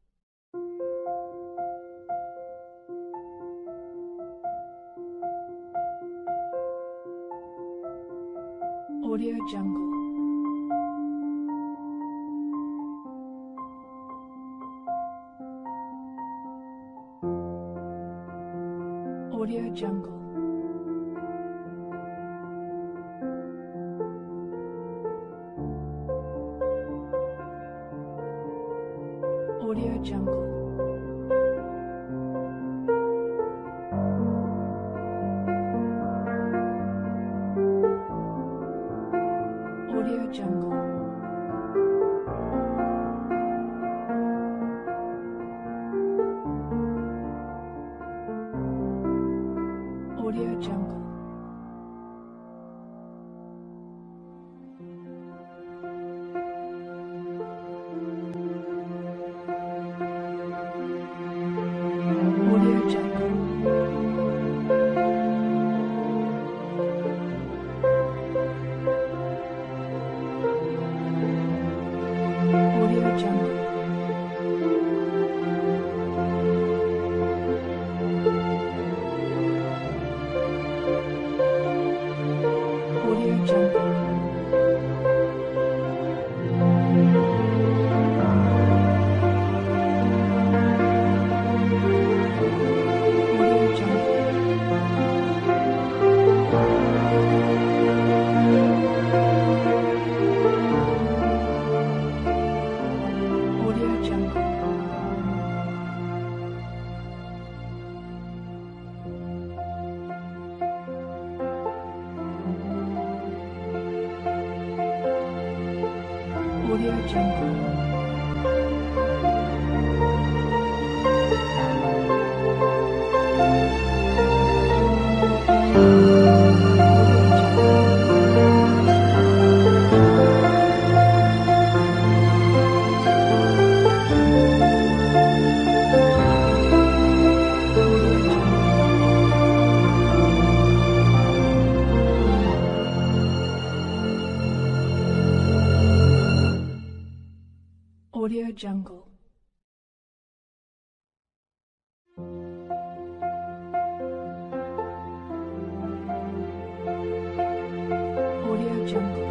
Audio Jungle. Audio Jungle. Audio Jungle. Audio Jungle. Audio Jungle. Audio Jungle. Audio Jungle. Audio Jungle. Audio Jungle. Audio Jungle. Audio Jungle. Audio Jungle. Audio Jungle.